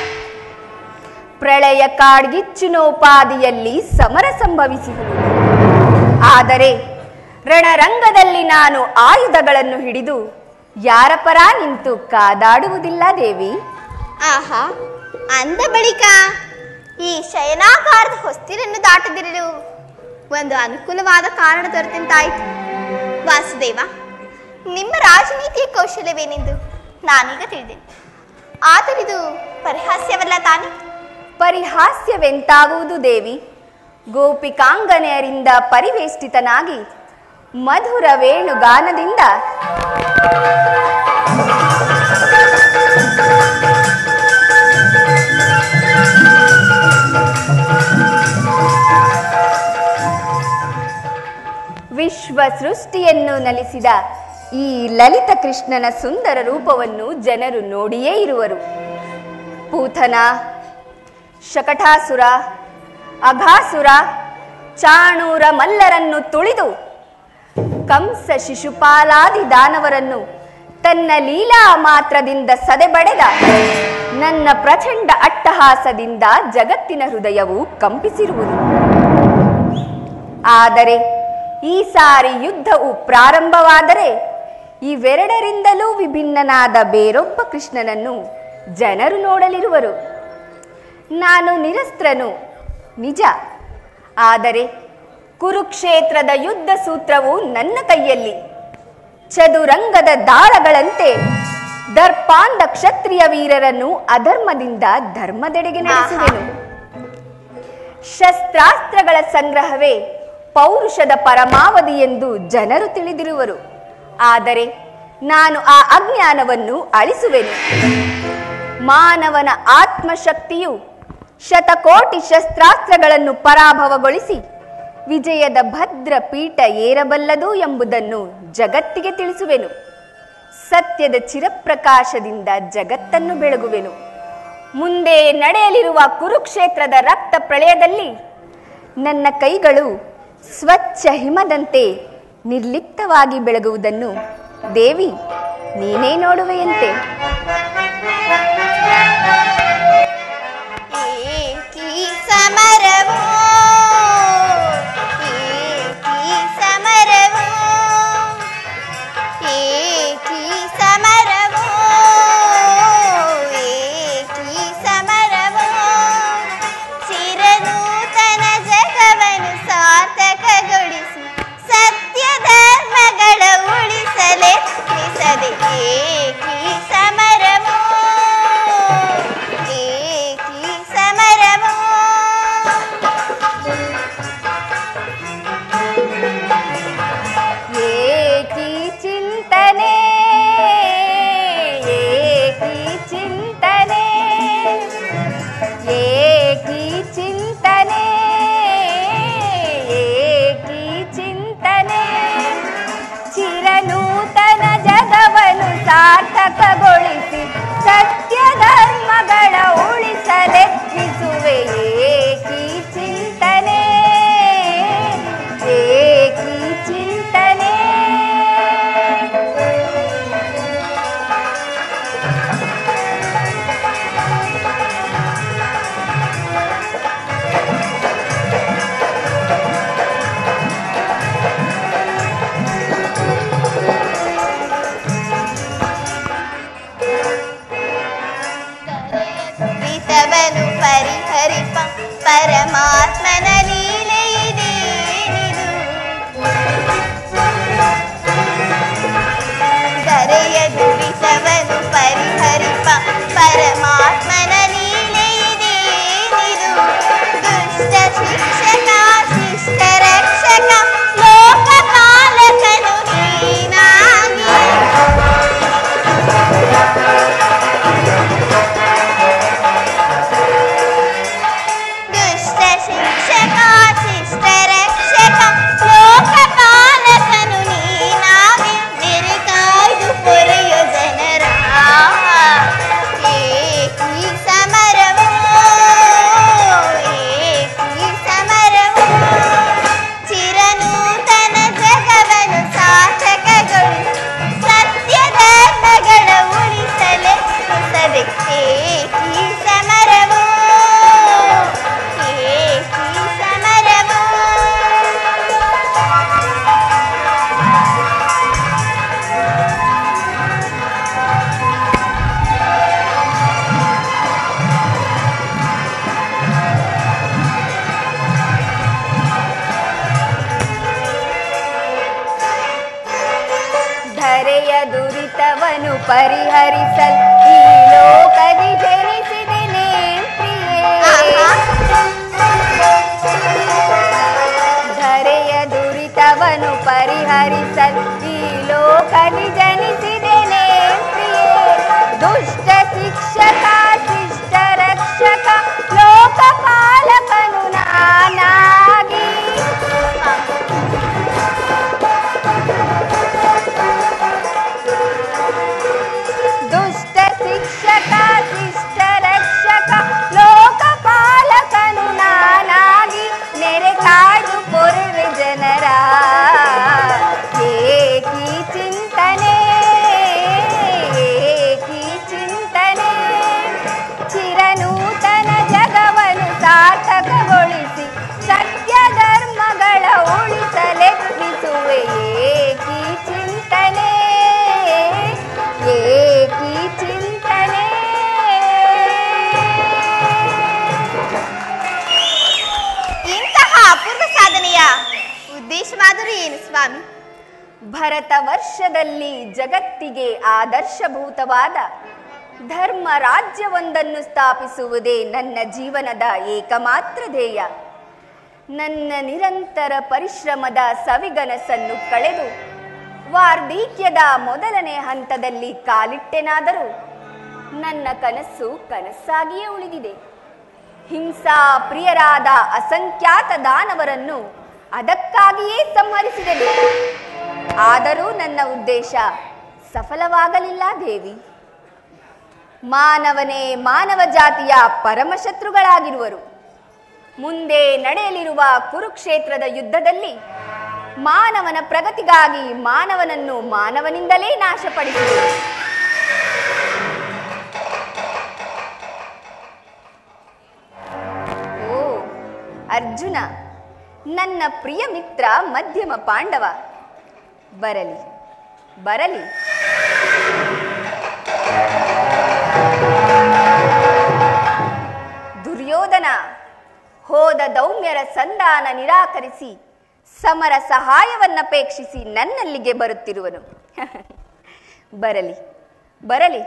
ಪ್ರಳಯ ಕಾಡ್ಗಿಚ್ಚಿನೋಪಾದಿಯಲ್ಲಿ ಸಮರ ಸಂಭವಿಸಿರುವುದು. ಆದರೆ ರಣರಂಗದಲ್ಲಿ ನಾನು ಆಯುಧಗಳನ್ನು ಹಿಡಿದು ಯಾರ ಪರ ನಿಂತು ಕಾದಾಡುವುದಿಲ್ಲ ದೇವಿ. ಆಹಾ, ಅಂದ ಬಳಿಕ ಈ ಶಯನಾಗಾರದ ಹೊಸ್ತಿರನ್ನು ದಾಟದಿರಲು ಒಂದು ಅನುಕೂಲವಾದ ಕಾರಣ ದೊರೆತಂತಾಯಿತು. ವಾಸುದೇವ, ನಿಮ್ಮ ರಾಜನೀತಿಯ ಕೌಶಲ್ಯವೇನೆಂದು ನಾನೀಗ ತಿಳಿದೇನೆ. ಆದರಿದು ಪರಿಹಾಸ್ಯವಲ್ಲ ತಾನೆ? ಪರಿಹಾಸ್ಯವೆಂತಾಗುವುದು ದೇವಿ? ಗೋಪಿಕಾಂಗನೆಯರಿಂದ ಪರಿವೇಷ್ಟಿತನಾಗಿ ಮಧುರ ವೇಣುಗಾನದಿಂದ ವಿಶ್ವ ಸೃಷ್ಟಿಯನ್ನು ನಲಿಸಿದ ಈ ಲಲಿತ ಕೃಷ್ಣನ ಸುಂದರ ರೂಪವನ್ನು ಜನರು ನೋಡಿಯೇ ಇರುವರು. ಪೂತನ, ಶಕಟಾಸುರ, ಅಘಾಸುರ, ಚಾಣೂರ ಮಲ್ಲರನ್ನು ತುಳಿದು ಕಂಸ ಶಿಶುಪಾಲಾದಿ ದಾನವರನ್ನು ತನ್ನ ಲೀಲಾ ಮಾತ್ರದಿಂದ ಸದೆಬಡೆದ ನನ್ನ ಪ್ರಚಂಡ ಅಟ್ಟಹಾಸದಿಂದ ಜಗತ್ತಿನ ಹೃದಯವು ಕಂಪಿಸಿರುವುದು. ಆದರೆ ಈ ಸಾರಿ ಯುದ್ಧವು ಪ್ರಾರಂಭವಾದರೆ ಇವೆರಡರಿಂದಲೂ ವಿಭಿನ್ನನಾದ ಬೇರೊಬ್ಬ ಕೃಷ್ಣನನ್ನು ಜನರು ನೋಡಲಿರುವರು. ನಾನು ನಿರಸ್ತ್ರನು ನಿಜ, ಆದರೆ ಕುರುಕ್ಷೇತ್ರದ ಯುದ್ಧ ಸೂತ್ರವು ನನ್ನ ಕೈಯಲ್ಲಿ. ಚದುರಂಗದ ದಾಳಗಳಂತೆ ದರ್ಪಾಂಧ ಕ್ಷತ್ರಿಯ ವೀರರನ್ನು ಅಧರ್ಮದಿಂದ ಧರ್ಮದೆಡೆಗೆ ನಡೆಸುವೆನು. ಶಸ್ತ್ರಾಸ್ತ್ರಗಳ ಸಂಗ್ರಹವೇ ಪೌರುಷದ ಪರಮಾವಧಿ ಎಂದು ಜನರು ತಿಳಿದಿರುವರು. ಆದರೆ ನಾನು ಆ ಅಜ್ಞಾನವನ್ನು ಅಳಿಸುವೆನು. ಮಾನವನ ಆತ್ಮಶಕ್ತಿಯು ಶತಕೋಟಿ ಶಸ್ತ್ರಾಸ್ತ್ರಗಳನ್ನು ಪರಾಭವಗೊಳಿಸಿ ವಿಜಯದ ಭದ್ರ ಪೀಠ ಏರಬಲ್ಲದು ಎಂಬುದನ್ನು ಜಗತ್ತಿಗೆ ತಿಳಿಸುವೆನು. ಸತ್ಯದ ಚಿರಪ್ರಕಾಶದಿಂದ ಜಗತ್ತನ್ನು ಬೆಳಗುವೆನು. ಮುಂದೆ ನಡೆಯಲಿರುವ ಕುರುಕ್ಷೇತ್ರದ ರಕ್ತ ಪ್ರಳಯದಲ್ಲಿ ನನ್ನ ಕೈಗಳು ಸ್ವಚ್ಛ ಹಿಮದಂತೆ ನಿರ್ಲಿಪ್ತವಾಗಿ ಬೆಳಗುವುದನ್ನು ದೇವಿ ನೀನೇ ನೋಡುವೆಯಂತೆ. ಸಾರ್ಥಕಗೊಳಿಸಿ ಸತ್ಯ ಧರ್ಮಗಳ ಉಳಿಸಲೆತ್ನಿಸುವೆ. ಏಕಿ ಚಿಂತನೆ, ಏಕಿ ಚಿಂತನೆ. ಪರಮಾತ್ಮನ ಲೀಲೆ ಇದೇನಿದು, ದರೆಯ ದುರಿತವನು ಪರಿಹರಿಪ ಪರಮಾತ್ಮನ ಲೀಲೆ ಇದೇನಿದು. ದುಷ್ಟ ಶಿಕ್ಷಕ ಶಿಷ್ಟ ರಕ್ಷಕ ಲೋಕ ಪಾಲಕನು ನೀನಾಗಿ, ದುರಿತವನು ಪರಿಹರಿಸಲ್ ಈ ಲೋಕದಿ ಜನಿಸಿದೆನೆ ಪ್ರಿಯೇ. ಧರೆಯ ದುರಿತವನು ಪರಿಹರಿಸಲ್ ಈ ಲೋಕದಿ ಜನಿಸಿ ಸ್ವಾಮಿ. ಭರತ ವರ್ಷದಲ್ಲಿ ಜಗತ್ತಿಗೆ ಆದರ್ಶಭೂತವಾದ ಧರ್ಮ ರಾಜ್ಯವೊಂದನ್ನು ಸ್ಥಾಪಿಸುವುದೇ ನನ್ನ ಜೀವನದ ಏಕಮಾತ್ರ ಧ್ಯೇಯ. ನನ್ನ ನಿರಂತರ ಪರಿಶ್ರಮದ ಸವಿಗನಸನ್ನು ಕಳೆದು ವಾರ್ಧಕ್ಯದ ಮೊದಲನೇ ಹಂತದಲ್ಲಿ ಕಾಲಿಟ್ಟೆನಾದರೂ ನನ್ನ ಕನಸು ಕನಸಾಗಿಯೇ ಉಳಿದಿದೆ. ಹಿಂಸಾ ಪ್ರಿಯರಾದ ಅಸಂಖ್ಯಾತ ದಾನವರನ್ನು ಅದಕ್ಕಾಗಿಯೇ ಸಂಹರಿಸಿದೆನು. ಆದರೂ ನನ್ನ ಉದ್ದೇಶ ಸಫಲವಾಗಲಿಲ್ಲ ದೇವಿ. ಮಾನವನೇ ಮಾನವ ಜಾತಿಯ ಪರಮಶತ್ರುಗಳಾಗಿರುವರು. ಮುಂದೆ ನಡೆಯಲಿರುವ ಕುರುಕ್ಷೇತ್ರದ ಯುದ್ಧದಲ್ಲಿ ಮಾನವನ ಪ್ರಗತಿಗಾಗಿ ಮಾನವನನ್ನು ಮಾನವನಿಂದಲೇ ನಾಶಪಡಿಸಿದರು. ಓ ಅರ್ಜುನ, ನನ್ನ ಪ್ರಿಯ ಮಿತ್ರ ಮಧ್ಯಮ ಪಾಂಡವ, ಬರಲಿ ಬರಲಿ. ದುರ್ಯೋಧನ ಹೋದ ದೌಮ್ಯರ ಸಂಧಾನ ನಿರಾಕರಿಸಿ ಸಮರ ಸಹಾಯವನ್ನಪೇಕ್ಷಿಸಿ ನನ್ನಲ್ಲಿಗೆ ಬರುತ್ತಿರುವನು. ಬರಲಿ ಬರಲಿ.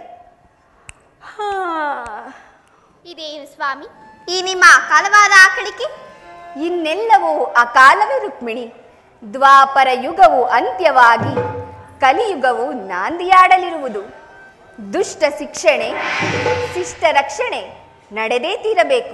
ಇದೇನು ಸ್ವಾಮಿ ಈ ನಿಮ್ಮ ಅಕಾಲವಾದ ಆಕಳಿಕೆ? ಇನ್ನೆಲ್ಲವೂ ಅಕಾಲವೇ ರುಕ್ಮಿಣಿ. ದ್ವಾಪರ ಯುಗವು ಅಂತ್ಯವಾಗಿ ಕಲಿಯುಗವು ನಾಂದಿಯಾಡಲಿರುವುದು. ದುಷ್ಟ ಶಿಕ್ಷಣೆ ಶಿಷ್ಟ ರಕ್ಷಣೆ ನಡೆದೇ ತೀರಬೇಕು.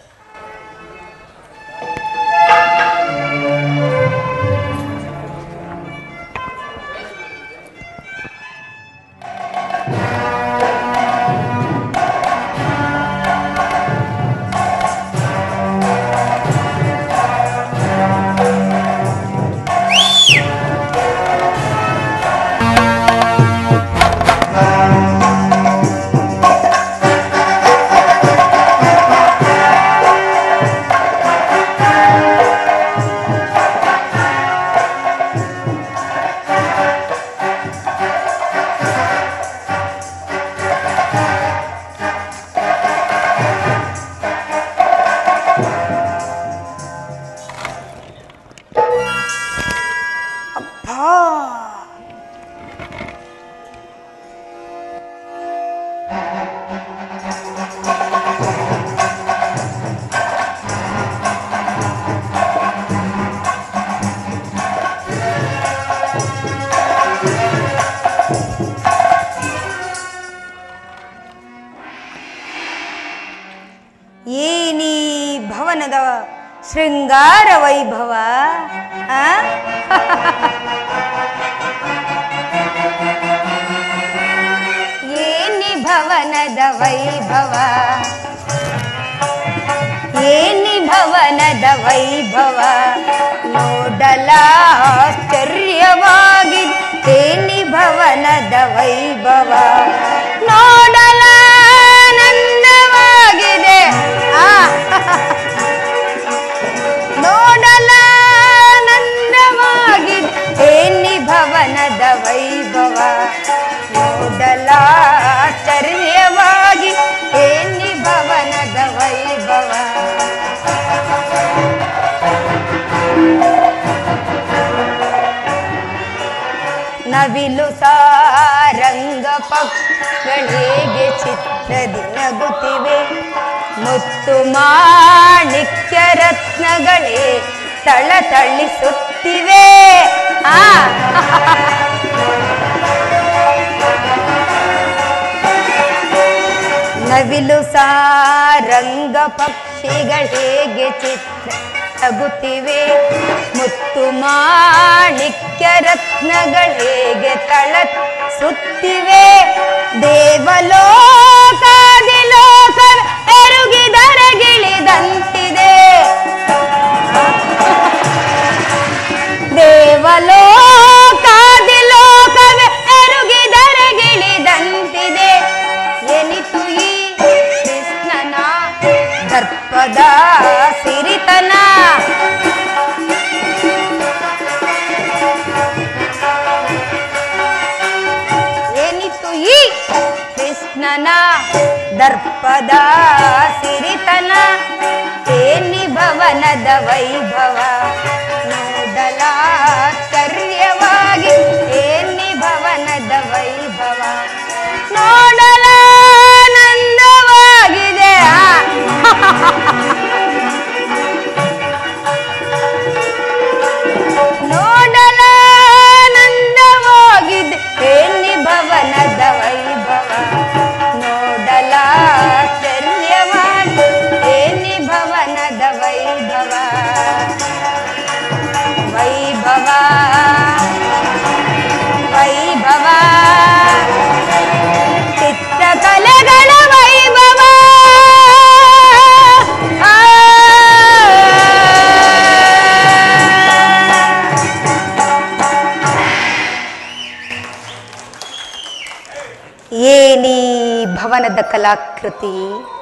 ಏನಿ ಭವನದ ಶೃಂಗಾರ ವೈಭವ. ಏನಿ ಭವನದ ವೈಭವ, ಏನಿ ಭವನದ ವೈಭವ, ನೋಡಲ ಆಶ್ಚರ್ಯವಾಗಿದೆ. ಏನಿ ಭವನದ ವೈಭವ ನೋಡಲ ಆನಂದವಾಗಿದೆ. ನೋಡಲ ಆನಂದವಾಗಿದೆ. ಏನಿ ಭವನದ ವೈಭವ ನೋಡಲ ಆಶ್ಚರ್ಯವಾಗಿ. ಏನಿ ಭವನದ ವೈಭವ ನವಿಲು ಸಾರಂಗ ಪಕ್ಷಿಗಳೇಗೆ ಚಿತ್ರದಿ ನಗುತ್ತಿವೆ. ಮುತ್ತು ಮಾಣಿಕ್ಯ ರತ್ನಗಳೇ ತಳತಳಿಸುತ್ತಿವೆ. ನವಿಲು ಸಾರಂಗ ಪಕ್ಷಿಗಳೇಗೆ ಚಿತ್ರ ನಗುತ್ತಿವೆ. ಮುತ್ತು ಮಾಣಿಕ್ಯ ರತ್ನಗಳೇಗೆ ತಳಸುತ್ತಿವೆ. ದೇವಲೋಕಾದಿಲೋಕ ಎರುಗಿದರಗಿಳಿದಂತಿದೆ. ದೇವಲೋಕಾದಿಲೋಕವೇ ಎರುಗಿದರಗಿಳಿದಂತಿದೆ. ಎನಿತು ಈ ಕೃಷ್ಣನ ದರ್ಪದ ಸಿರಿತನ. ಏನಿತು ಈ ಕೃಷ್ಣನ ದರ್ಪದ ಸಿರಿತನ. ಏನಿ ಭವನದ ವೈಭವ ನೋಡಲ ನೋಡಲಾಶ್ಚರ್ಯವಾಗಿ ಏನಿ ಭವನದ ವೈಭವ ನೋಡಲಾನಂದವಾಗಿದೆ ನೋಡಲಾನಂದವಾಗಿದೆ ಏನಿ ಭವನದ ವೈಭವ ನೋಡಲಾಶ್ಚರ್ಯವಾಗಿ ಏನಿ ಭವನದ ವೈಭವ ವೈಭವ ವೈಭವ ಚಿತ್ರಕಲೆಗಳ ವೈಭವ ಏನಿ ಭವನದ ಕಲಾಕೃತಿ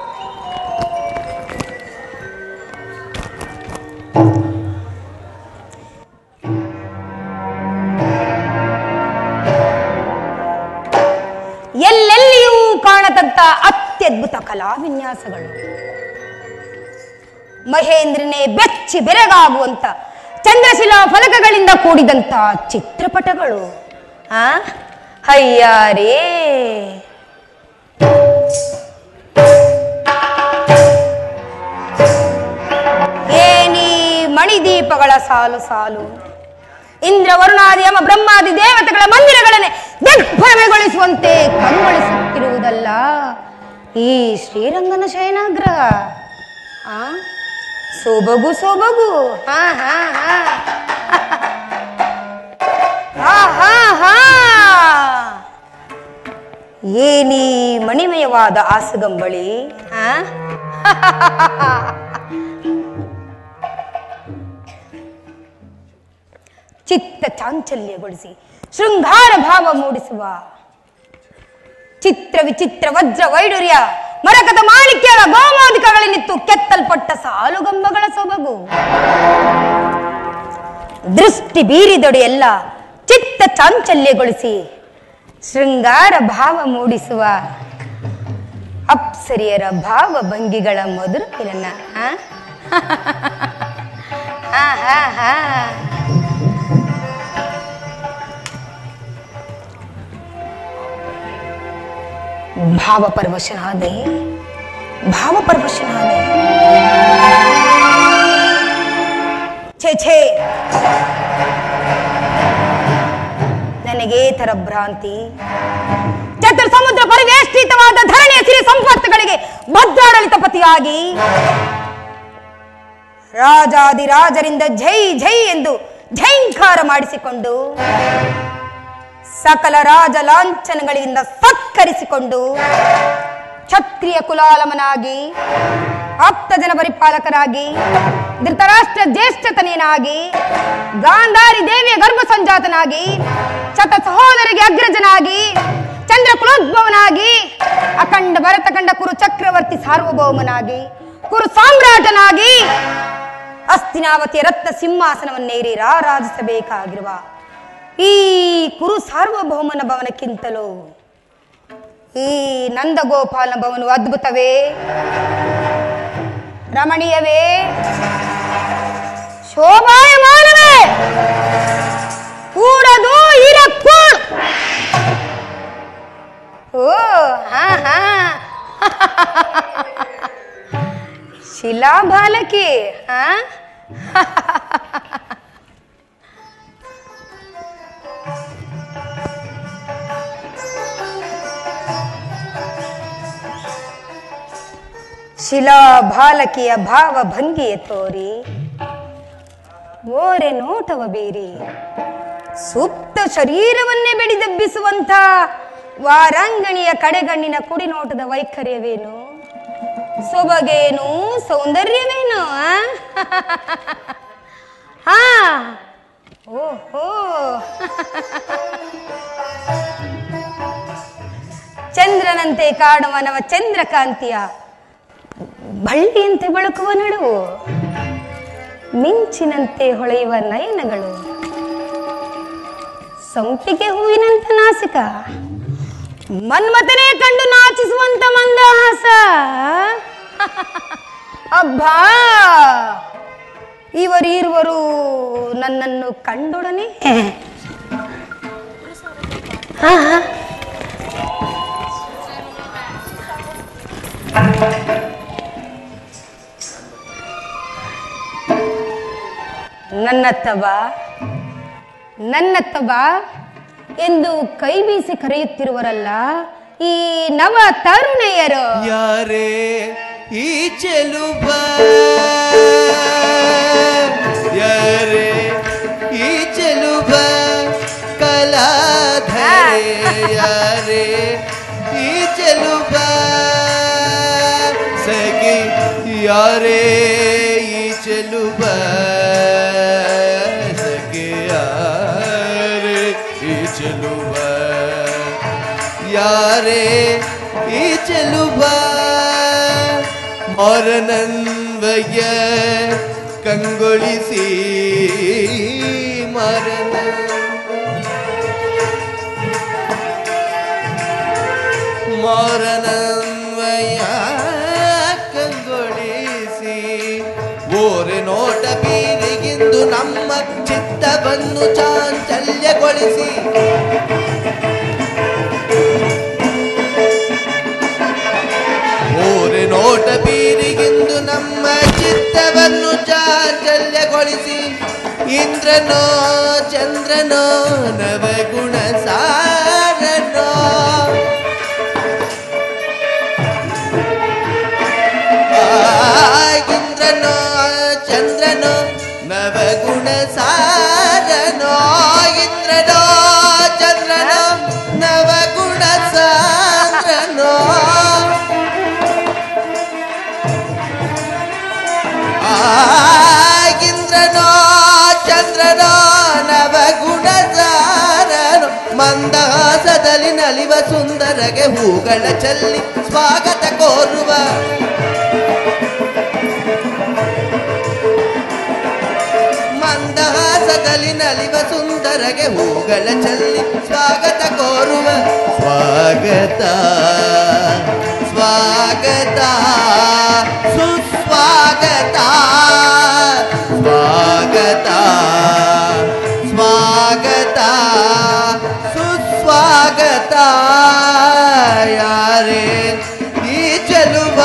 ಎಲ್ಲೆಲ್ಲಿಯೂ ಕಾಣದಂತ ಅತ್ಯದ್ಭುತ ಕಲಾ ವಿನ್ಯಾಸಗಳು ಮಹೇಂದ್ರನೇ ಬೆಚ್ಚಿ ಬೆರಗಾಗುವಂತ ಚಂದ್ರಶಿಲಾ ಫಲಕಗಳಿಂದ ಕೂಡಿದಂತ ಚಿತ್ರಪಟಗಳು ಅಯ್ಯಾರೇ ಏನಿ ಮಣಿದೀಪಗಳ ಸಾಲು ಸಾಲು ಇಂದ್ರ ವರುಣಾದಿ ಯಮ ಬ್ರಹ್ಮಾದಿ ದೇವತೆಗಳ ಮಂದಿರಗಳನ್ನೇ ದಿಗ್ಭ್ರಮೆಗೊಳಿಸುವಂತೆ ಕಂಗೊಳಿಸುತ್ತಿರುವುದಲ್ಲ ಈ ಶ್ರೀರಂಗನ ಶಯನಾಗ್ರಹ ಸೊಬಗು ಸೊಬಗು ಏನಿ ಮಣಿಮಯವಾದ ಆಸಗಂಬಳಿ ಚಿತ್ತ ಚಾಂಚಲ್ಯಗೊಳಿಸಿ ಶೃಂಗಾರ ಭಾವ ಮೂಡಿಸುವ ಚಿತ್ರ ವಿಚಿತ್ರ ವಜ್ರ ವೈಡೂರ್ಯ ಮರಕದ ಮಾಣಿಕ್ಯಗಳ ಗೋಮೋದಿಕಗಳನ್ನಿತ್ತು ಕೆತ್ತಲ್ಪಟ್ಟ ಸಾಲುಗಂಬಗಳ ಸೊಬಗು ದೃಷ್ಟಿ ಬೀರಿದೊಡೆಯೆಲ್ಲ ಚಿತ್ತ ಚಾಂಚಲ್ಯಗೊಳಿಸಿ ಶೃಂಗಾರ ಭಾವ ಮೂಡಿಸುವ ಅಪ್ಸರಿಯರ ಭಾವ ಭಂಗಿಗಳ ಮಧುರ ಮಿಲನ ಭಾವಪರವಶನಾದೆ ಛೇ ನನಗೆ ತರ ಭ್ರಾಂತಿ ಚತುರ್ ಸಮುದ್ರ ಪರಿವೇಷ್ಟಿತವಾದ ಧರಣಿಯ ಸಿರಿ ಸಂಪತ್ತುಗಳಿಗೆ ಭದ್ರಾಡಳಿತ ಪತಿಯಾಗಿ ರಾಜಾದಿರಾಜರಿಂದ ಜೈ ಜೈ ಎಂದು ಝೈಂಕಾರ ಮಾಡಿಸಿಕೊಂಡು ಸಕಲ ರಾಜ ಲಾಂಛನಗಳಿಂದ ಸತ್ಕರಿಸಿಕೊಂಡು ಕ್ಷತ್ರಿಯ ಕುಲಾಲಮನಾಗಿ ಆಪ್ತ ಜನ ಪರಿಪಾಲಕರಾಗಿ ಧೃತರಾಷ್ಟ್ರ ಜ್ಯೇಷ್ಠತನೇನಾಗಿ ಗಾಂಧಾರಿ ದೇವಿಯ ಗರ್ಭ ಸಂಜಾತನಾಗಿ ಶತ ಸಹೋದರಿಗೆ ಅಗ್ರಜನಾಗಿ ಚಂದ್ರ ಕುಲೋದ್ಭವನಾಗಿ ಅಖಂಡ ಭರತಖಂಡ ಕುರು ಚಕ್ರವರ್ತಿ ಸಾರ್ವಭೌಮನಾಗಿ ಕುರು ಸಾಮ್ರಾಟನಾಗಿ ಅಸ್ತಿನಾವತಿಯ ರತ್ನ ಸಿಂಹಾಸನವನ್ನೇರಿ ರಾರಾಜಿಸಬೇಕಾಗಿರುವ ಈ ಕುರು ಸಾರ್ವಭೌಮನ ಭವನಕ್ಕಿಂತಲೂ ಈ ನಂದಗೋಪಾಲನ ಭವನವು ಅದ್ಭುತವೇ, ರಮಣೀಯವೇ, ಶೋಭಾಯಮಾನವೇ, ಕೂಡದು ಇರಕ್ಕೂಡು. ಓ ಹಾ ಹಾ ಶಿಲಾಬಾಲಕಿ ಹಾ ಶಿಲಾಬಾಲಕಿಯ ಭಾವ ಭಂಗಿಯ ತೋರಿ ಓರೆ ನೋಟವ ಬೀರಿ ಸುಪ್ತ ಶರೀರವನ್ನೇ ಬೆಡಿದೆಬ್ಬಿಸುವಂತ ವಾರಾಂಗಣಿಯ ಕಡೆಗಣ್ಣಿನ ಕುಡಿನೋಟದ ವೈಖರ್ಯವೇನು, ಸೊಬಗೇನು, ಸೌಂದರ್ಯವೇನು? ಹಾ ಓಹೋ ಚಂದ್ರನಂತೆ ಕಾಣುವ ನವ ಚಂದ್ರಕಾಂತಿಯ ಬಳ್ಳಿಯಂತೆ ಬೆಳಕುವ ನಡುವು, ಮಿಂಚಿನಂತೆ ಹೊಳೆಯುವ ನಯನಗಳು, ಸಂಪಿಗೆ ಹೂವಿನಂತ ನಾಸಿಕ, ಮನ್ಮಥನೇ ಕಂಡು ನಾಚಿಸುವಂತ ಮಂದಹಾಸ. ಅಬ್ಬಾ ಇವರಿರುವರು ನನ್ನನ್ನು ಕಂಡೊಡನೆ ನನ್ನತ್ತ ಬಾ ಎಂದು ಕೈ ಬೀಸಿ ಕರೆಯುತ್ತಿರುವರಲ್ಲ ಈ ನವ ತರುಣೆಯರು ಯಾರೇ ಈ ಚೆಲುಬ, ಯಾರೇ ಈ ಚೆಲುಬ ಕಲಾಧರೆ, ಯಾರೇ ಈ ಚೆಲುಬ ಸಗಿ, ಯಾರೇ ಈ ಚೆಲುಬ ಸಗಿ, ಯಾರೇ ಈ ಚೆಲುಬ, ಯಾರೇ ಈ ಚೆಲುಬ ಮಾರನನ್ವಯ ಕಂಗೊಳಿಸಿ, ಮಾರನನ್ವಯ ಕಂಗೊಳಿಸಿ, ಓರೆ ನೋಟ ಬೀರಿಗಿಂದು ನಮ್ಮ ಚಿತ್ತವನ್ನು ಚಾಂಚಲ್ಯಗೊಳಿಸಿ, ಓರೆ ನೋಟ ಬೀರಿಗಿಂದು ನಮ್ಮ ಚಿತ್ತವನ್ನು ಚಾಂಚಲ್ಯಗೊಳಿಸಿ, ಇಂದ್ರನೋ ಚಂದ್ರನೋ ನವಗುಣ ಸಾರನೋ, ಇಂದ್ರನೋ ಚಂದ್ರನೋ ನವಗುಣ ಸಾರನೋ, ಇಂದ್ರನೋ ಚಂದ್ರನೋ ನವಗುಣ ಸಾರನೋ, ಇಂದ್ರನೋ ಚಂದ್ರನೋ ನವಗುಣ ಸಾರನೋ, ಮಂದಹಾಸದಲ್ಲಿ ನಲಿವ ಸುಂದರಗೆ ಹೂಗಳ ಚೆಲ್ಲಿ ಸ್ವಾಗತ ಕೋರುವ, ಮಂದಹಾಸದಲ್ಲಿ ನಲಿವ ಸುಂದರಗೆ ಹೂಗಳ ಚೆಲ್ಲಿ ಸ್ವಾಗತ ಕೋರುವ, ಸ್ವಾಗತ ಸ್ವಾಗತ ಸುಸ್ವಾಗತ, ಸ್ವಾಗತ ಸ್ವಾಗತ ಸುಸ್ವಾಗತ, ಯಾರೇ ಈ ಚೆಲುಬ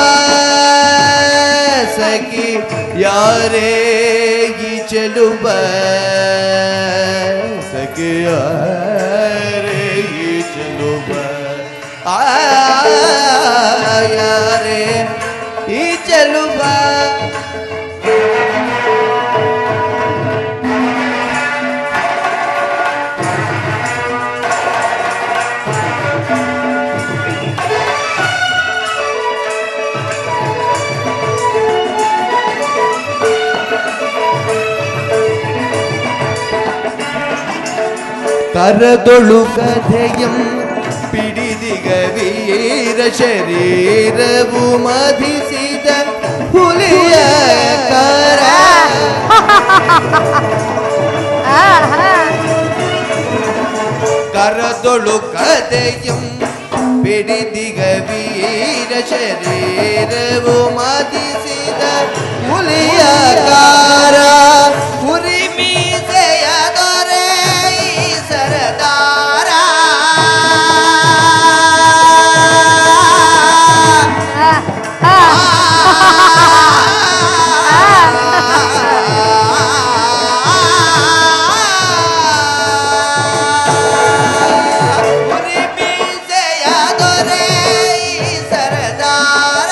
ಸಖಿ, ಯಾರೇ ಈ ಚೆಲುಬ ಸಖಿ, ಯಾರೇ ಈ ಚೆಲುಬ, ಯಾರೇ ಈ ಚೆಲುಬ, ಕರದೊಳು ಕಥೆಯಂ ಪಿಡಿದಿಗ ವೀರ ಶರೀರವು ಮಧಿಸಿದ ಹುಲಿಯ ಕರ, ಕರದೊಳು ಕಥೆಯಂ ಪಿಡಿದಿಗ ವೀರ ಶರೀರವು ಮಧಿಸಿದ ಹುಲಿಯ ಕಾರ, ಹುರಿ ಮೀಸೆಯ ದೊರೆ ಸರದಾರ, ಹುರಿ ಮೀಸೆಯ ದೊರೆ ಸರದಾರ,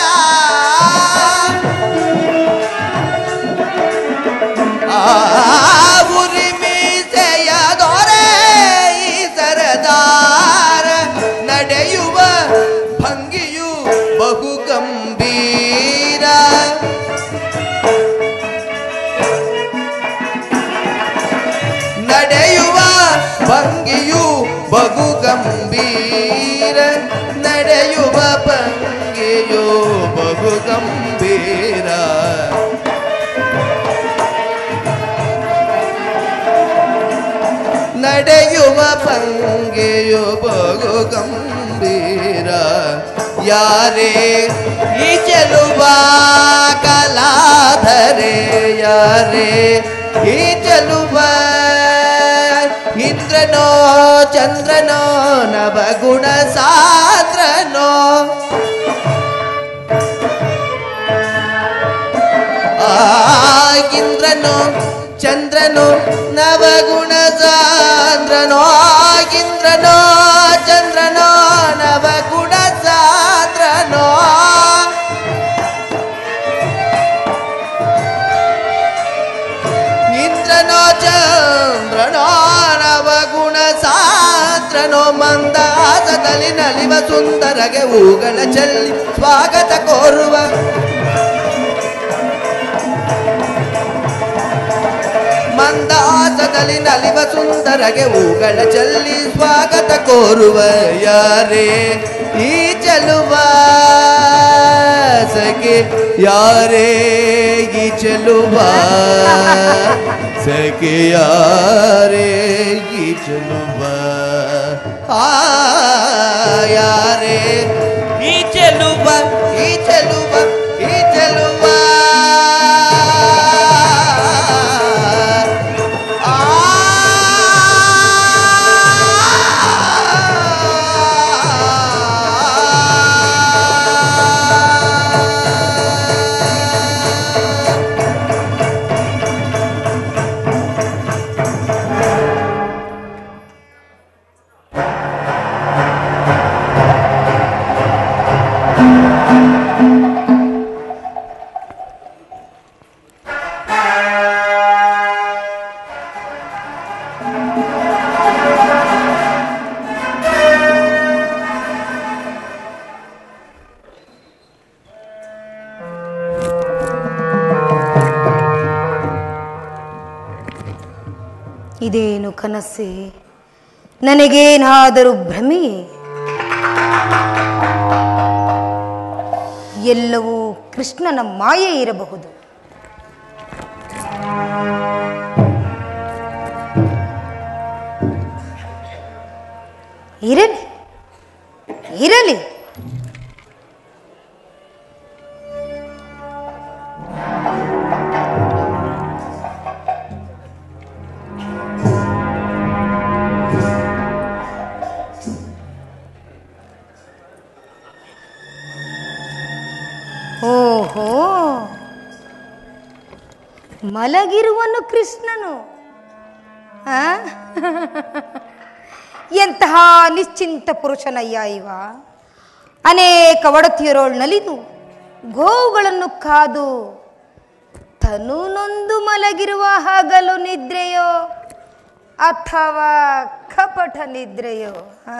ಹುರಿ ಮೀಸೆಯ ದೊರೆ ಸರದಾರ, ನಡೆಯುವ ಭಂಗಿಯು ಬಹು ಗಂಭೀರ, ನಡೆಯುವ ಭಂಗಿಯು ಬಹು ಗಂಭೀರ, ನಡೆಯುವ ಭಂಗಿಯು ಬಹು ಗಂಭೀರ, ನಡೆಯುವ ಭಂಗಿಯು ಬಹು ಗಂಭೀರ, ಯಾರೇ ಈ ಚೆಲುವ ಕಲಾಧರೆ, ಧರೆ ಯಾರೇ ಈ ಚೆಲುವ ಇಂದ್ರನೋ ಚಂದ್ರನೋ ನವಗುಣ ಸಾಂದ್ರನೋ ಇಂದ್ರನೋ ಚಂದ್ರನೋ ನವಗುಣ ಸಾಂದ್ರನೋ ಇಂದ್ರನೋ ಚಂದ್ರನೋ ನವಗುಣ ಸಾಂದ್ರನೋ ಇಂದ್ರನೋ ಚಂದ್ರನೋ ನವಗುಣ ಸಾಂದ್ರನೋ ಮಂದಾಸದಲ್ಲಿ ನಲಿವ ಸುಂದರಗೆ ಹೂಗಳ ಚೆಲ್ಲಿ ಸ್ವಾಗತ ಕೋರುವ ಮಂದಾಸದಲ್ಲಿ ನಲಿವ ಸುಂದರಗೆ ಹೂಗಳ ಚೆಲ್ಲಿ ಸ್ವಾಗತ ಕೋರುವ ಯಾರೇ ಈ ಚೆಲುವ ಸಖಿ ಯಾರೇ ಈ ಚೆಲುವ ಸಖಿ ಯಾರೇ ಈ ಚೆಲುವ ಯಾರೇ ಈ ಚೆಲುವ ಈ ಚೆಲುವ ಈ ಚೆಲುವ ಇದೇನು ಕನಸೆ, ನನಗೇನಾದರೂ ಭ್ರಮೆಯೇ? ಎಲ್ಲವೂ ಕೃಷ್ಣನ ಮಾಯೆ ಇರಬಹುದು. ಇರಲಿ ಇರಲಿ, ಓಹೋ, ಮಲಗಿರುವನು ಕೃಷ್ಣನು. ಎಂತಹ ನಿಶ್ಚಿಂತ ಪುರುಷನಯ್ಯ ಇವ. ಅನೇಕ ಒಡತಿಯರೋಳು ನಲಿದು ಗೋವುಗಳನ್ನು ಕಾದು ತನು ನೊಂದು ಮಲಗಿರುವ ಹಗಲು ನಿದ್ರೆಯೋ ಅಥವಾ ಕಪಟ ನಿದ್ರೆಯೋ?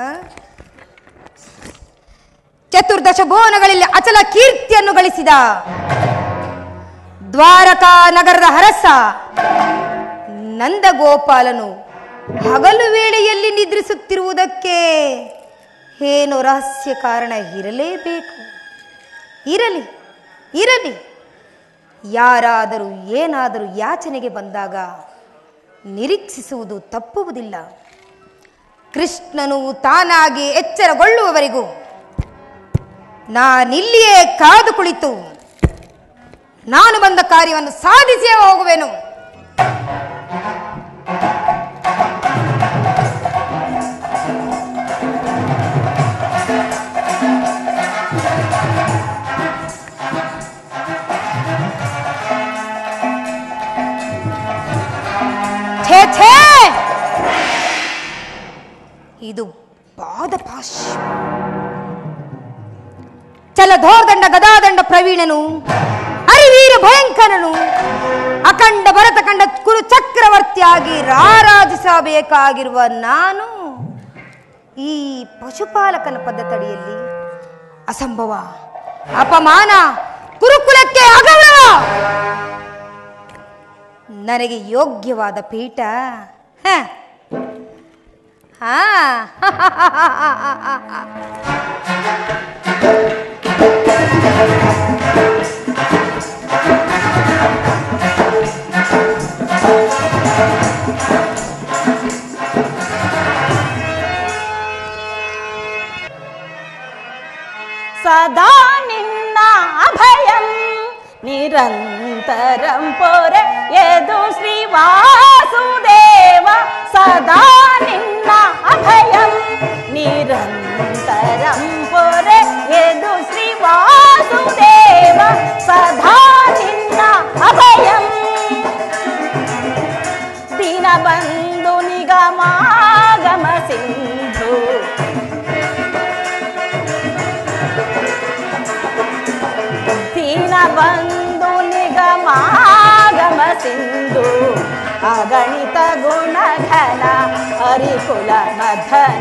ಚತುರ್ದಶ ಭುವನಗಳಲ್ಲಿ ಅಚಲ ಕೀರ್ತಿಯನ್ನು ಗಳಿಸಿದ ದ್ವಾರಕಾ ನಗರದ ಹರಸ ನಂದಗೋಪಾಲನು ಹಗಲು ವೇಳೆಯಲ್ಲಿ ನಿದ್ರಿಸುತ್ತಿರುವುದಕ್ಕೆ ಏನು ರಹಸ್ಯ ಕಾರಣ ಇರಲೇಬೇಕು. ಇರಲಿ ಇರಲಿ, ಯಾರಾದರೂ ಏನಾದರೂ ಯಾಚನೆಗೆ ಬಂದಾಗ ನಿರೀಕ್ಷಿಸುವುದು ತಪ್ಪುವುದಿಲ್ಲ. ಕೃಷ್ಣನು ತಾನಾಗಿ ಎಚ್ಚರಗೊಳ್ಳುವವರೆಗೂ ನಾನಿಲ್ಲಿಯೇ ಕಾದು ಕುಳಿತು ನಾನು ಬಂದ ಕಾರ್ಯವನ್ನು ಸಾಧಿಸಿಯೇ ಹೋಗುವೆನು. ಛೇ ಛೇ, ಇದು ಪಾದಪಾಶ್ಯ. ಚಲಧೋರ್ದಂಡ ಗದಾದಂಡ ಪ್ರವೀಣನು, ಹರಿವೀರ ಭಯಂಕರನು, ಅಖಂಡ ಭರತ ಕಂಡ ಕುರು ಚಕ್ರವರ್ತಿಯಾಗಿ ರಾರಾಜಿಸಬೇಕಾಗಿರುವ ನಾನು ಈ ಪಶುಪಾಲಕನ ಪದ್ಧತಿಯಲ್ಲಿ ಅಸಂಭವ, ಅಪಮಾನ, ಕುರುಕುಲಕ್ಕೆ ಅಗೌರವ. ನನಗೆ ಯೋಗ್ಯವಾದ ಪೀಠ ಸದಾ ನಿನ್ನ ಅಭಯಂ ನಿರಂತರಂ ಪೊರೆ ಯದು ಶ್ರೀ ವಾಸುದೇವ ಸದಾ ನಿನ್ನ ಅಭಯಂ ನಿರಂತರಂ ಪೊರೆ ಯದು ಶ್ರೀ ವಾಸುದೇವ ಸದಾ ನಿನ್ನ ಅಭಯಂ ದೀನಬಂಧು ನಿಗಮಾಗಮ ಸಿಂಧು ದೀನಬಂಧು ನಿಗಮಾಗಮ ಸಿಂಧು ಅಗಣಿತ ಗುಣಘನ ಹರಿಕುಲ ಮಧನ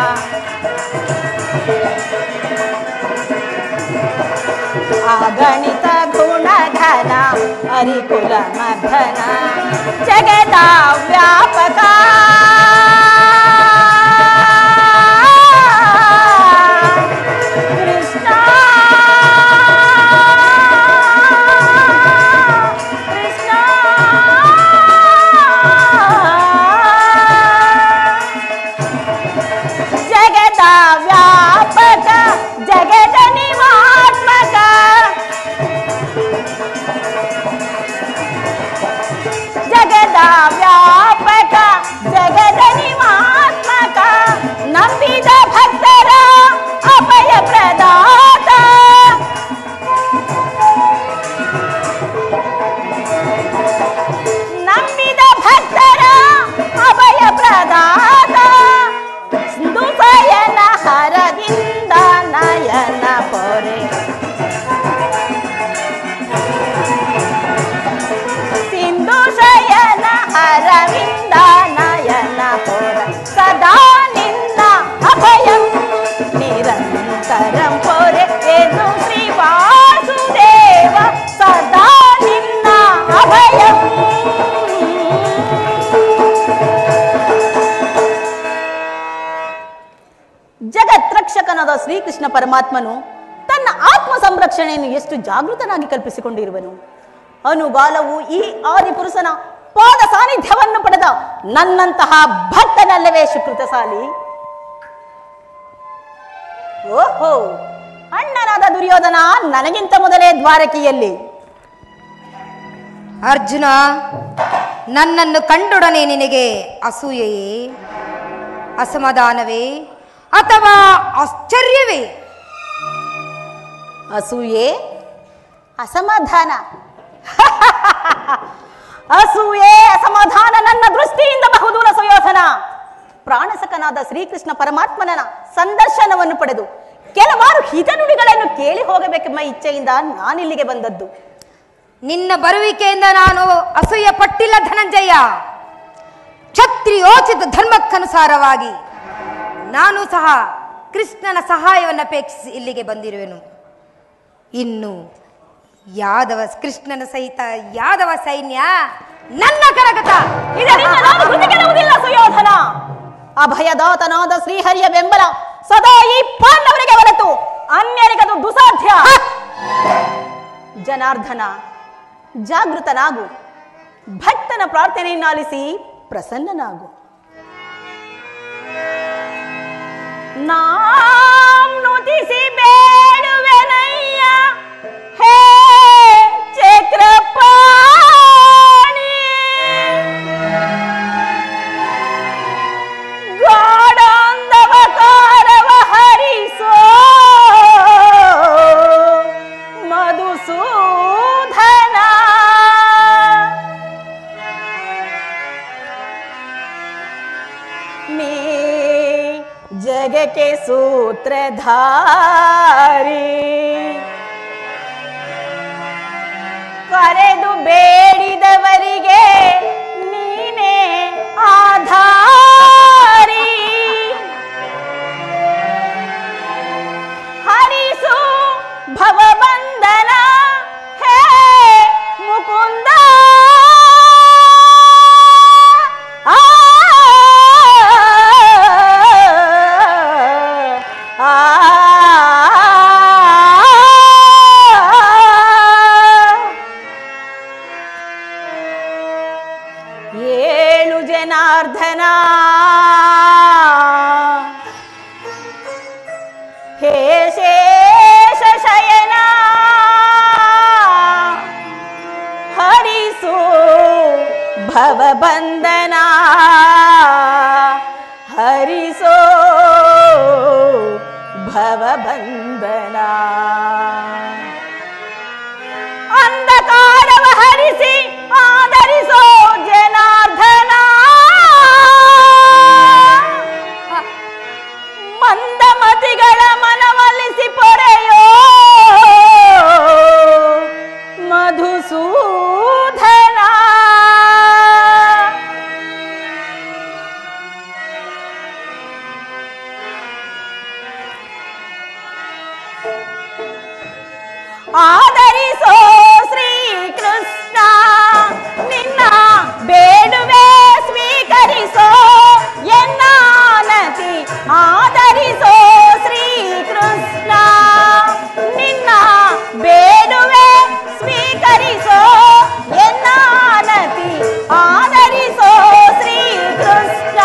ಅಗಣಿತ ಗುಣಘನ ಹರಿಕುಲ ಮಧನ ಜಗದ ವ್ಯಾಪಕ ಕೃಷ್ಣ ಕೃಷ್ಣ ಜಗದ ವ್ಯಾಪಕ ಜಗದ ನಿವಾತ್ಮಕ ಜಗದ ವ್ಯಾಪಕ ಜಗದ ನಿವಾತ್ಮಕ ನಂಬಿದ ಭಕ್ತರ ಅಭಯ ಪ್ರದಾತ ನಂಬಿದ ಭಕ್ತರ ಅಭಯ ಪ್ರದಾತ ದುಸಯನ ಹರದಿಂದ ನಯನ ಪೊರೆ ಸಿಂಧು ಶಯನ ಹರವಿಂದ ನಯನ ಪೊರ ಸದಾ ನಿನ್ನ ಅಭಯಂ ನಿರಂತರಂ ಪೊರೆ ಎದು ಶ್ರೀ ವಾಸುದೇವ ಸದಾ ನಿನ್ನ ಅಭಯಂ ಜಗತ್ರಕ್ಷಕನಾದ ಶ್ರೀಕೃಷ್ಣ ಪರಮಾತ್ಮನು ತನ್ನ ಆತ್ಮ ಸಂರಕ್ಷಣೆಯನ್ನು ಎಷ್ಟು ಜಾಗೃತನಾಗಿ ಕಲ್ಪಿಸಿಕೊಂಡಿರುವನು. ಅನುಗಾಲವು ಈ ಆದಿಪುರುಷನ ಪಾದ ಸಾನ್ನಿಧ್ಯವನ್ನು ಪಡೆದ ನನ್ನಂತಹ ಭಕ್ತನಲ್ಲವೇ ಸುಕೃತಶಾಲಿ. ಓಹೋ, ಅಣ್ಣನಾದ ದುರ್ಯೋಧನ ನನಗಿಂತ ಮೊದಲೇ ದ್ವಾರಕೆಯಲ್ಲಿ. ಅರ್ಜುನ, ನನ್ನನ್ನು ಕಂಡೊಡನೆ ನಿನಗೆ ಅಸೂಯೆಯೇ, ಅಸಮಾಧಾನವೇ ಅಥವಾ ಆಶ್ಚರ್ಯವೇ? ಅಸೂಯೆ, ಅಸಮಾಧಾನ. ಅಸೂಯೆ ಅಸಮಾಧಾನ ನನ್ನ ದೃಷ್ಟಿಯಿಂದ ಬಹುದೂರ ಸುಯೋಧನ. ಪ್ರಾಣಸಕನಾದ ಶ್ರೀಕೃಷ್ಣ ಪರಮಾತ್ಮನ ಸಂದರ್ಶನವನ್ನು ಪಡೆದು ಕೆಲವಾರು ಹಿತನುಡಿಗಳನ್ನು ಕೇಳಿ ಹೋಗಬೇಕೆಂಬ ಇಚ್ಛೆಯಿಂದ ನಾನಿಲ್ಲಿಗೆ ಬಂದದ್ದು. ನಿನ್ನ ಬರುವಿಕೆಯಿಂದ ನಾನು ಅಸೂಯೆ ಪಟ್ಟಿಲ್ಲ ಧನಂಜಯ. ಕ್ಷತ್ರಿಯೋಚಿತ ಧರ್ಮಕ್ಕನುಸಾರವಾಗಿ ನಾನು ಸಹ ಕೃಷ್ಣನ ಸಹಾಯವನ್ನು ಅಪೇಕ್ಷಿಸಿ ಇಲ್ಲಿಗೆ ಬಂದಿರುವೆನು. ಇನ್ನು ಕೃಷ್ಣನ ಸಹಿತ ಯಾದವ ಸೈನ್ಯ ನನ್ನ ಕರಗತ. ಇದರಿಂದ ನಾನು ಕೃತಿಗೆನ್ನುವುದಿಲ್ಲ ಸುಯೋಧನ. ಅಭಯದಾತನಾದ ಶ್ರೀಹರಿಯ ಬೆಂಬಲ ಸದಾ ಈ ಪಾಂಡವರಿಗೆ ಹೊರತು ಅನ್ಯರಿಗದು ದುಸಾಧ್ಯ. ಜನಾರ್ದನ, ಜಾಗೃತನಾಗು, ಭಕ್ತನ ಪ್ರಾರ್ಥನೆಯನ್ನಾಲಿಸಿ ಪ್ರಸನ್ನನಾಗು. ನಾಂ ನುತಿಸಿ ಬೇಡುವೆನಯ್ಯ ಹೇ ಚಕ್ರಪಾಣಿ, ಗಾಢಾಂಧವಕಾರವ ಹರಿಸೋ ಮಧುಸೂದನ. ನೀ ಜಗಕ್ಕೆ ಸೂತ್ರಧಾರಿ, ಕರೆದು ಬೇಡಿದವರಿಗೆ ನೀನೇ ಆಧಾರಿ. ಹರಿಸು ಭವಬಂಧನ ಹೇ ಮುಕುಂದ. ಏಳು ಜನಾರ್ದನ ಹೇ ಶೇಷ ಶಯನ ಭವಬಂಧನ ಹರಿಸೋ ಭವಬಂಧನ ಅಂಧಕಾರವ ಹರಿಸಿ ಆದರಿಸೋ ಜನಾರ್ದನ ಮಂದಮತಿಗಳ ಮನವೊಲಿಸಿ ಪೊರೆಯೋ ಮಧುಸೂದನ ಆದರಿಸೋ ಶ್ರೀಕೃಷ್ಣ ನಿನ್ನ ಬೇಡುವೆ ಸ್ವೀಕರಿಸೋ ಎನ್ನಾನತಿ ಆದರಿಸೋ ಶ್ರೀಕೃಷ್ಣ ನಿನ್ನ ಬೇಡುವೆ ಸ್ವೀಕರಿಸೋ ಎನ್ನಾನತಿ ಆದರಿಸೋ ಶ್ರೀಕೃಷ್ಣ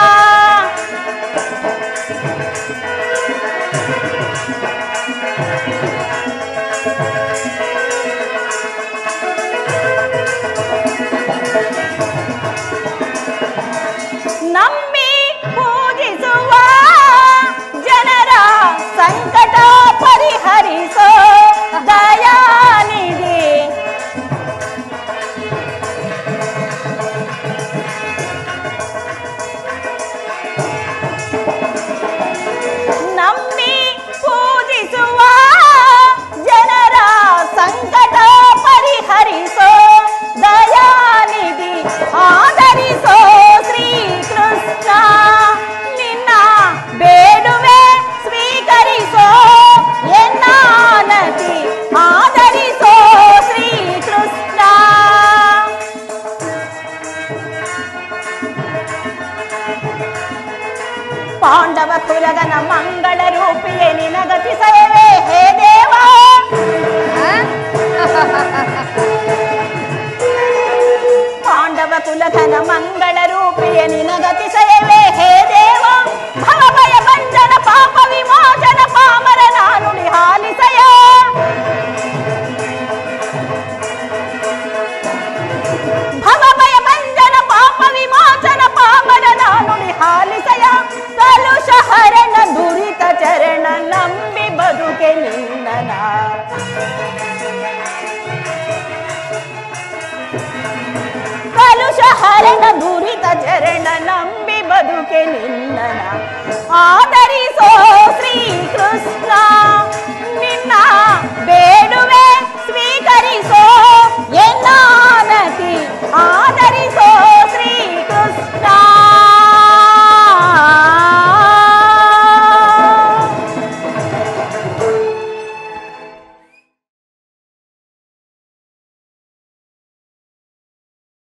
ನಂಬಿ ಪೂಜಿಸುವ ಜನರ ಸಂಕಟ ಪರಿಹರಿಸೋ ದಯಾನಿಧಿ ನಂಬಿ ಪೂಜಿಸುವ ಜನರ ಸಂಕಟ ಪರಿಹರಿಸೋ ದಯಾನಿಧಿ ಆದರಿಸೋ ಶ್ರೀಕೃಷ್ಣ ನಿನ್ನ ಬೇಡುವೆ ಸ್ವೀಕರಿಸೋ ಎನ್ನಾನತಿ ಆದರಿಸೋ ಶ್ರೀಕೃಷ್ಣ ಪಾಂಡವ ಕುಲಗನ ಮಂಗಳ ರೂಪಿಯೇ ನಿನಗತಿ ಸೇವೆ ಹೇ ದೇವ ಪಾಂಡವ ಕುಲಘನ ಮಂಗಳ ರೂಪಿಯೇ ನಿನಗತಿ ಸೇವೆ ಹೇ ದೇವ ಭವಭಯ ಭಂಜನ ಪಾಪ ವಿಮೋಚನ ಪಾಮರ ನಾನುಡಿ ಹಾಲಿಸಯ ಭವಭಯ ಭಂಜನ ಪಾಪ ವಿಮೋಚನ ಪಾಮರ ನಾನುಡಿ ಹಾಲಿಸಯ ಕಲುಷ ಹರಣ ದುರಿತ ಚರಣ ನಂಬಿ ಬದುಕೆ ನಿನ್ನನ ಕಲುಷ ಹರಣ ದುರಿತ ಚರಣ ನಂಬಿ ಬದುಕೆ ನಿನ್ನನ ಆದರಿಸೋ ಶ್ರೀಕೃಷ್ಣ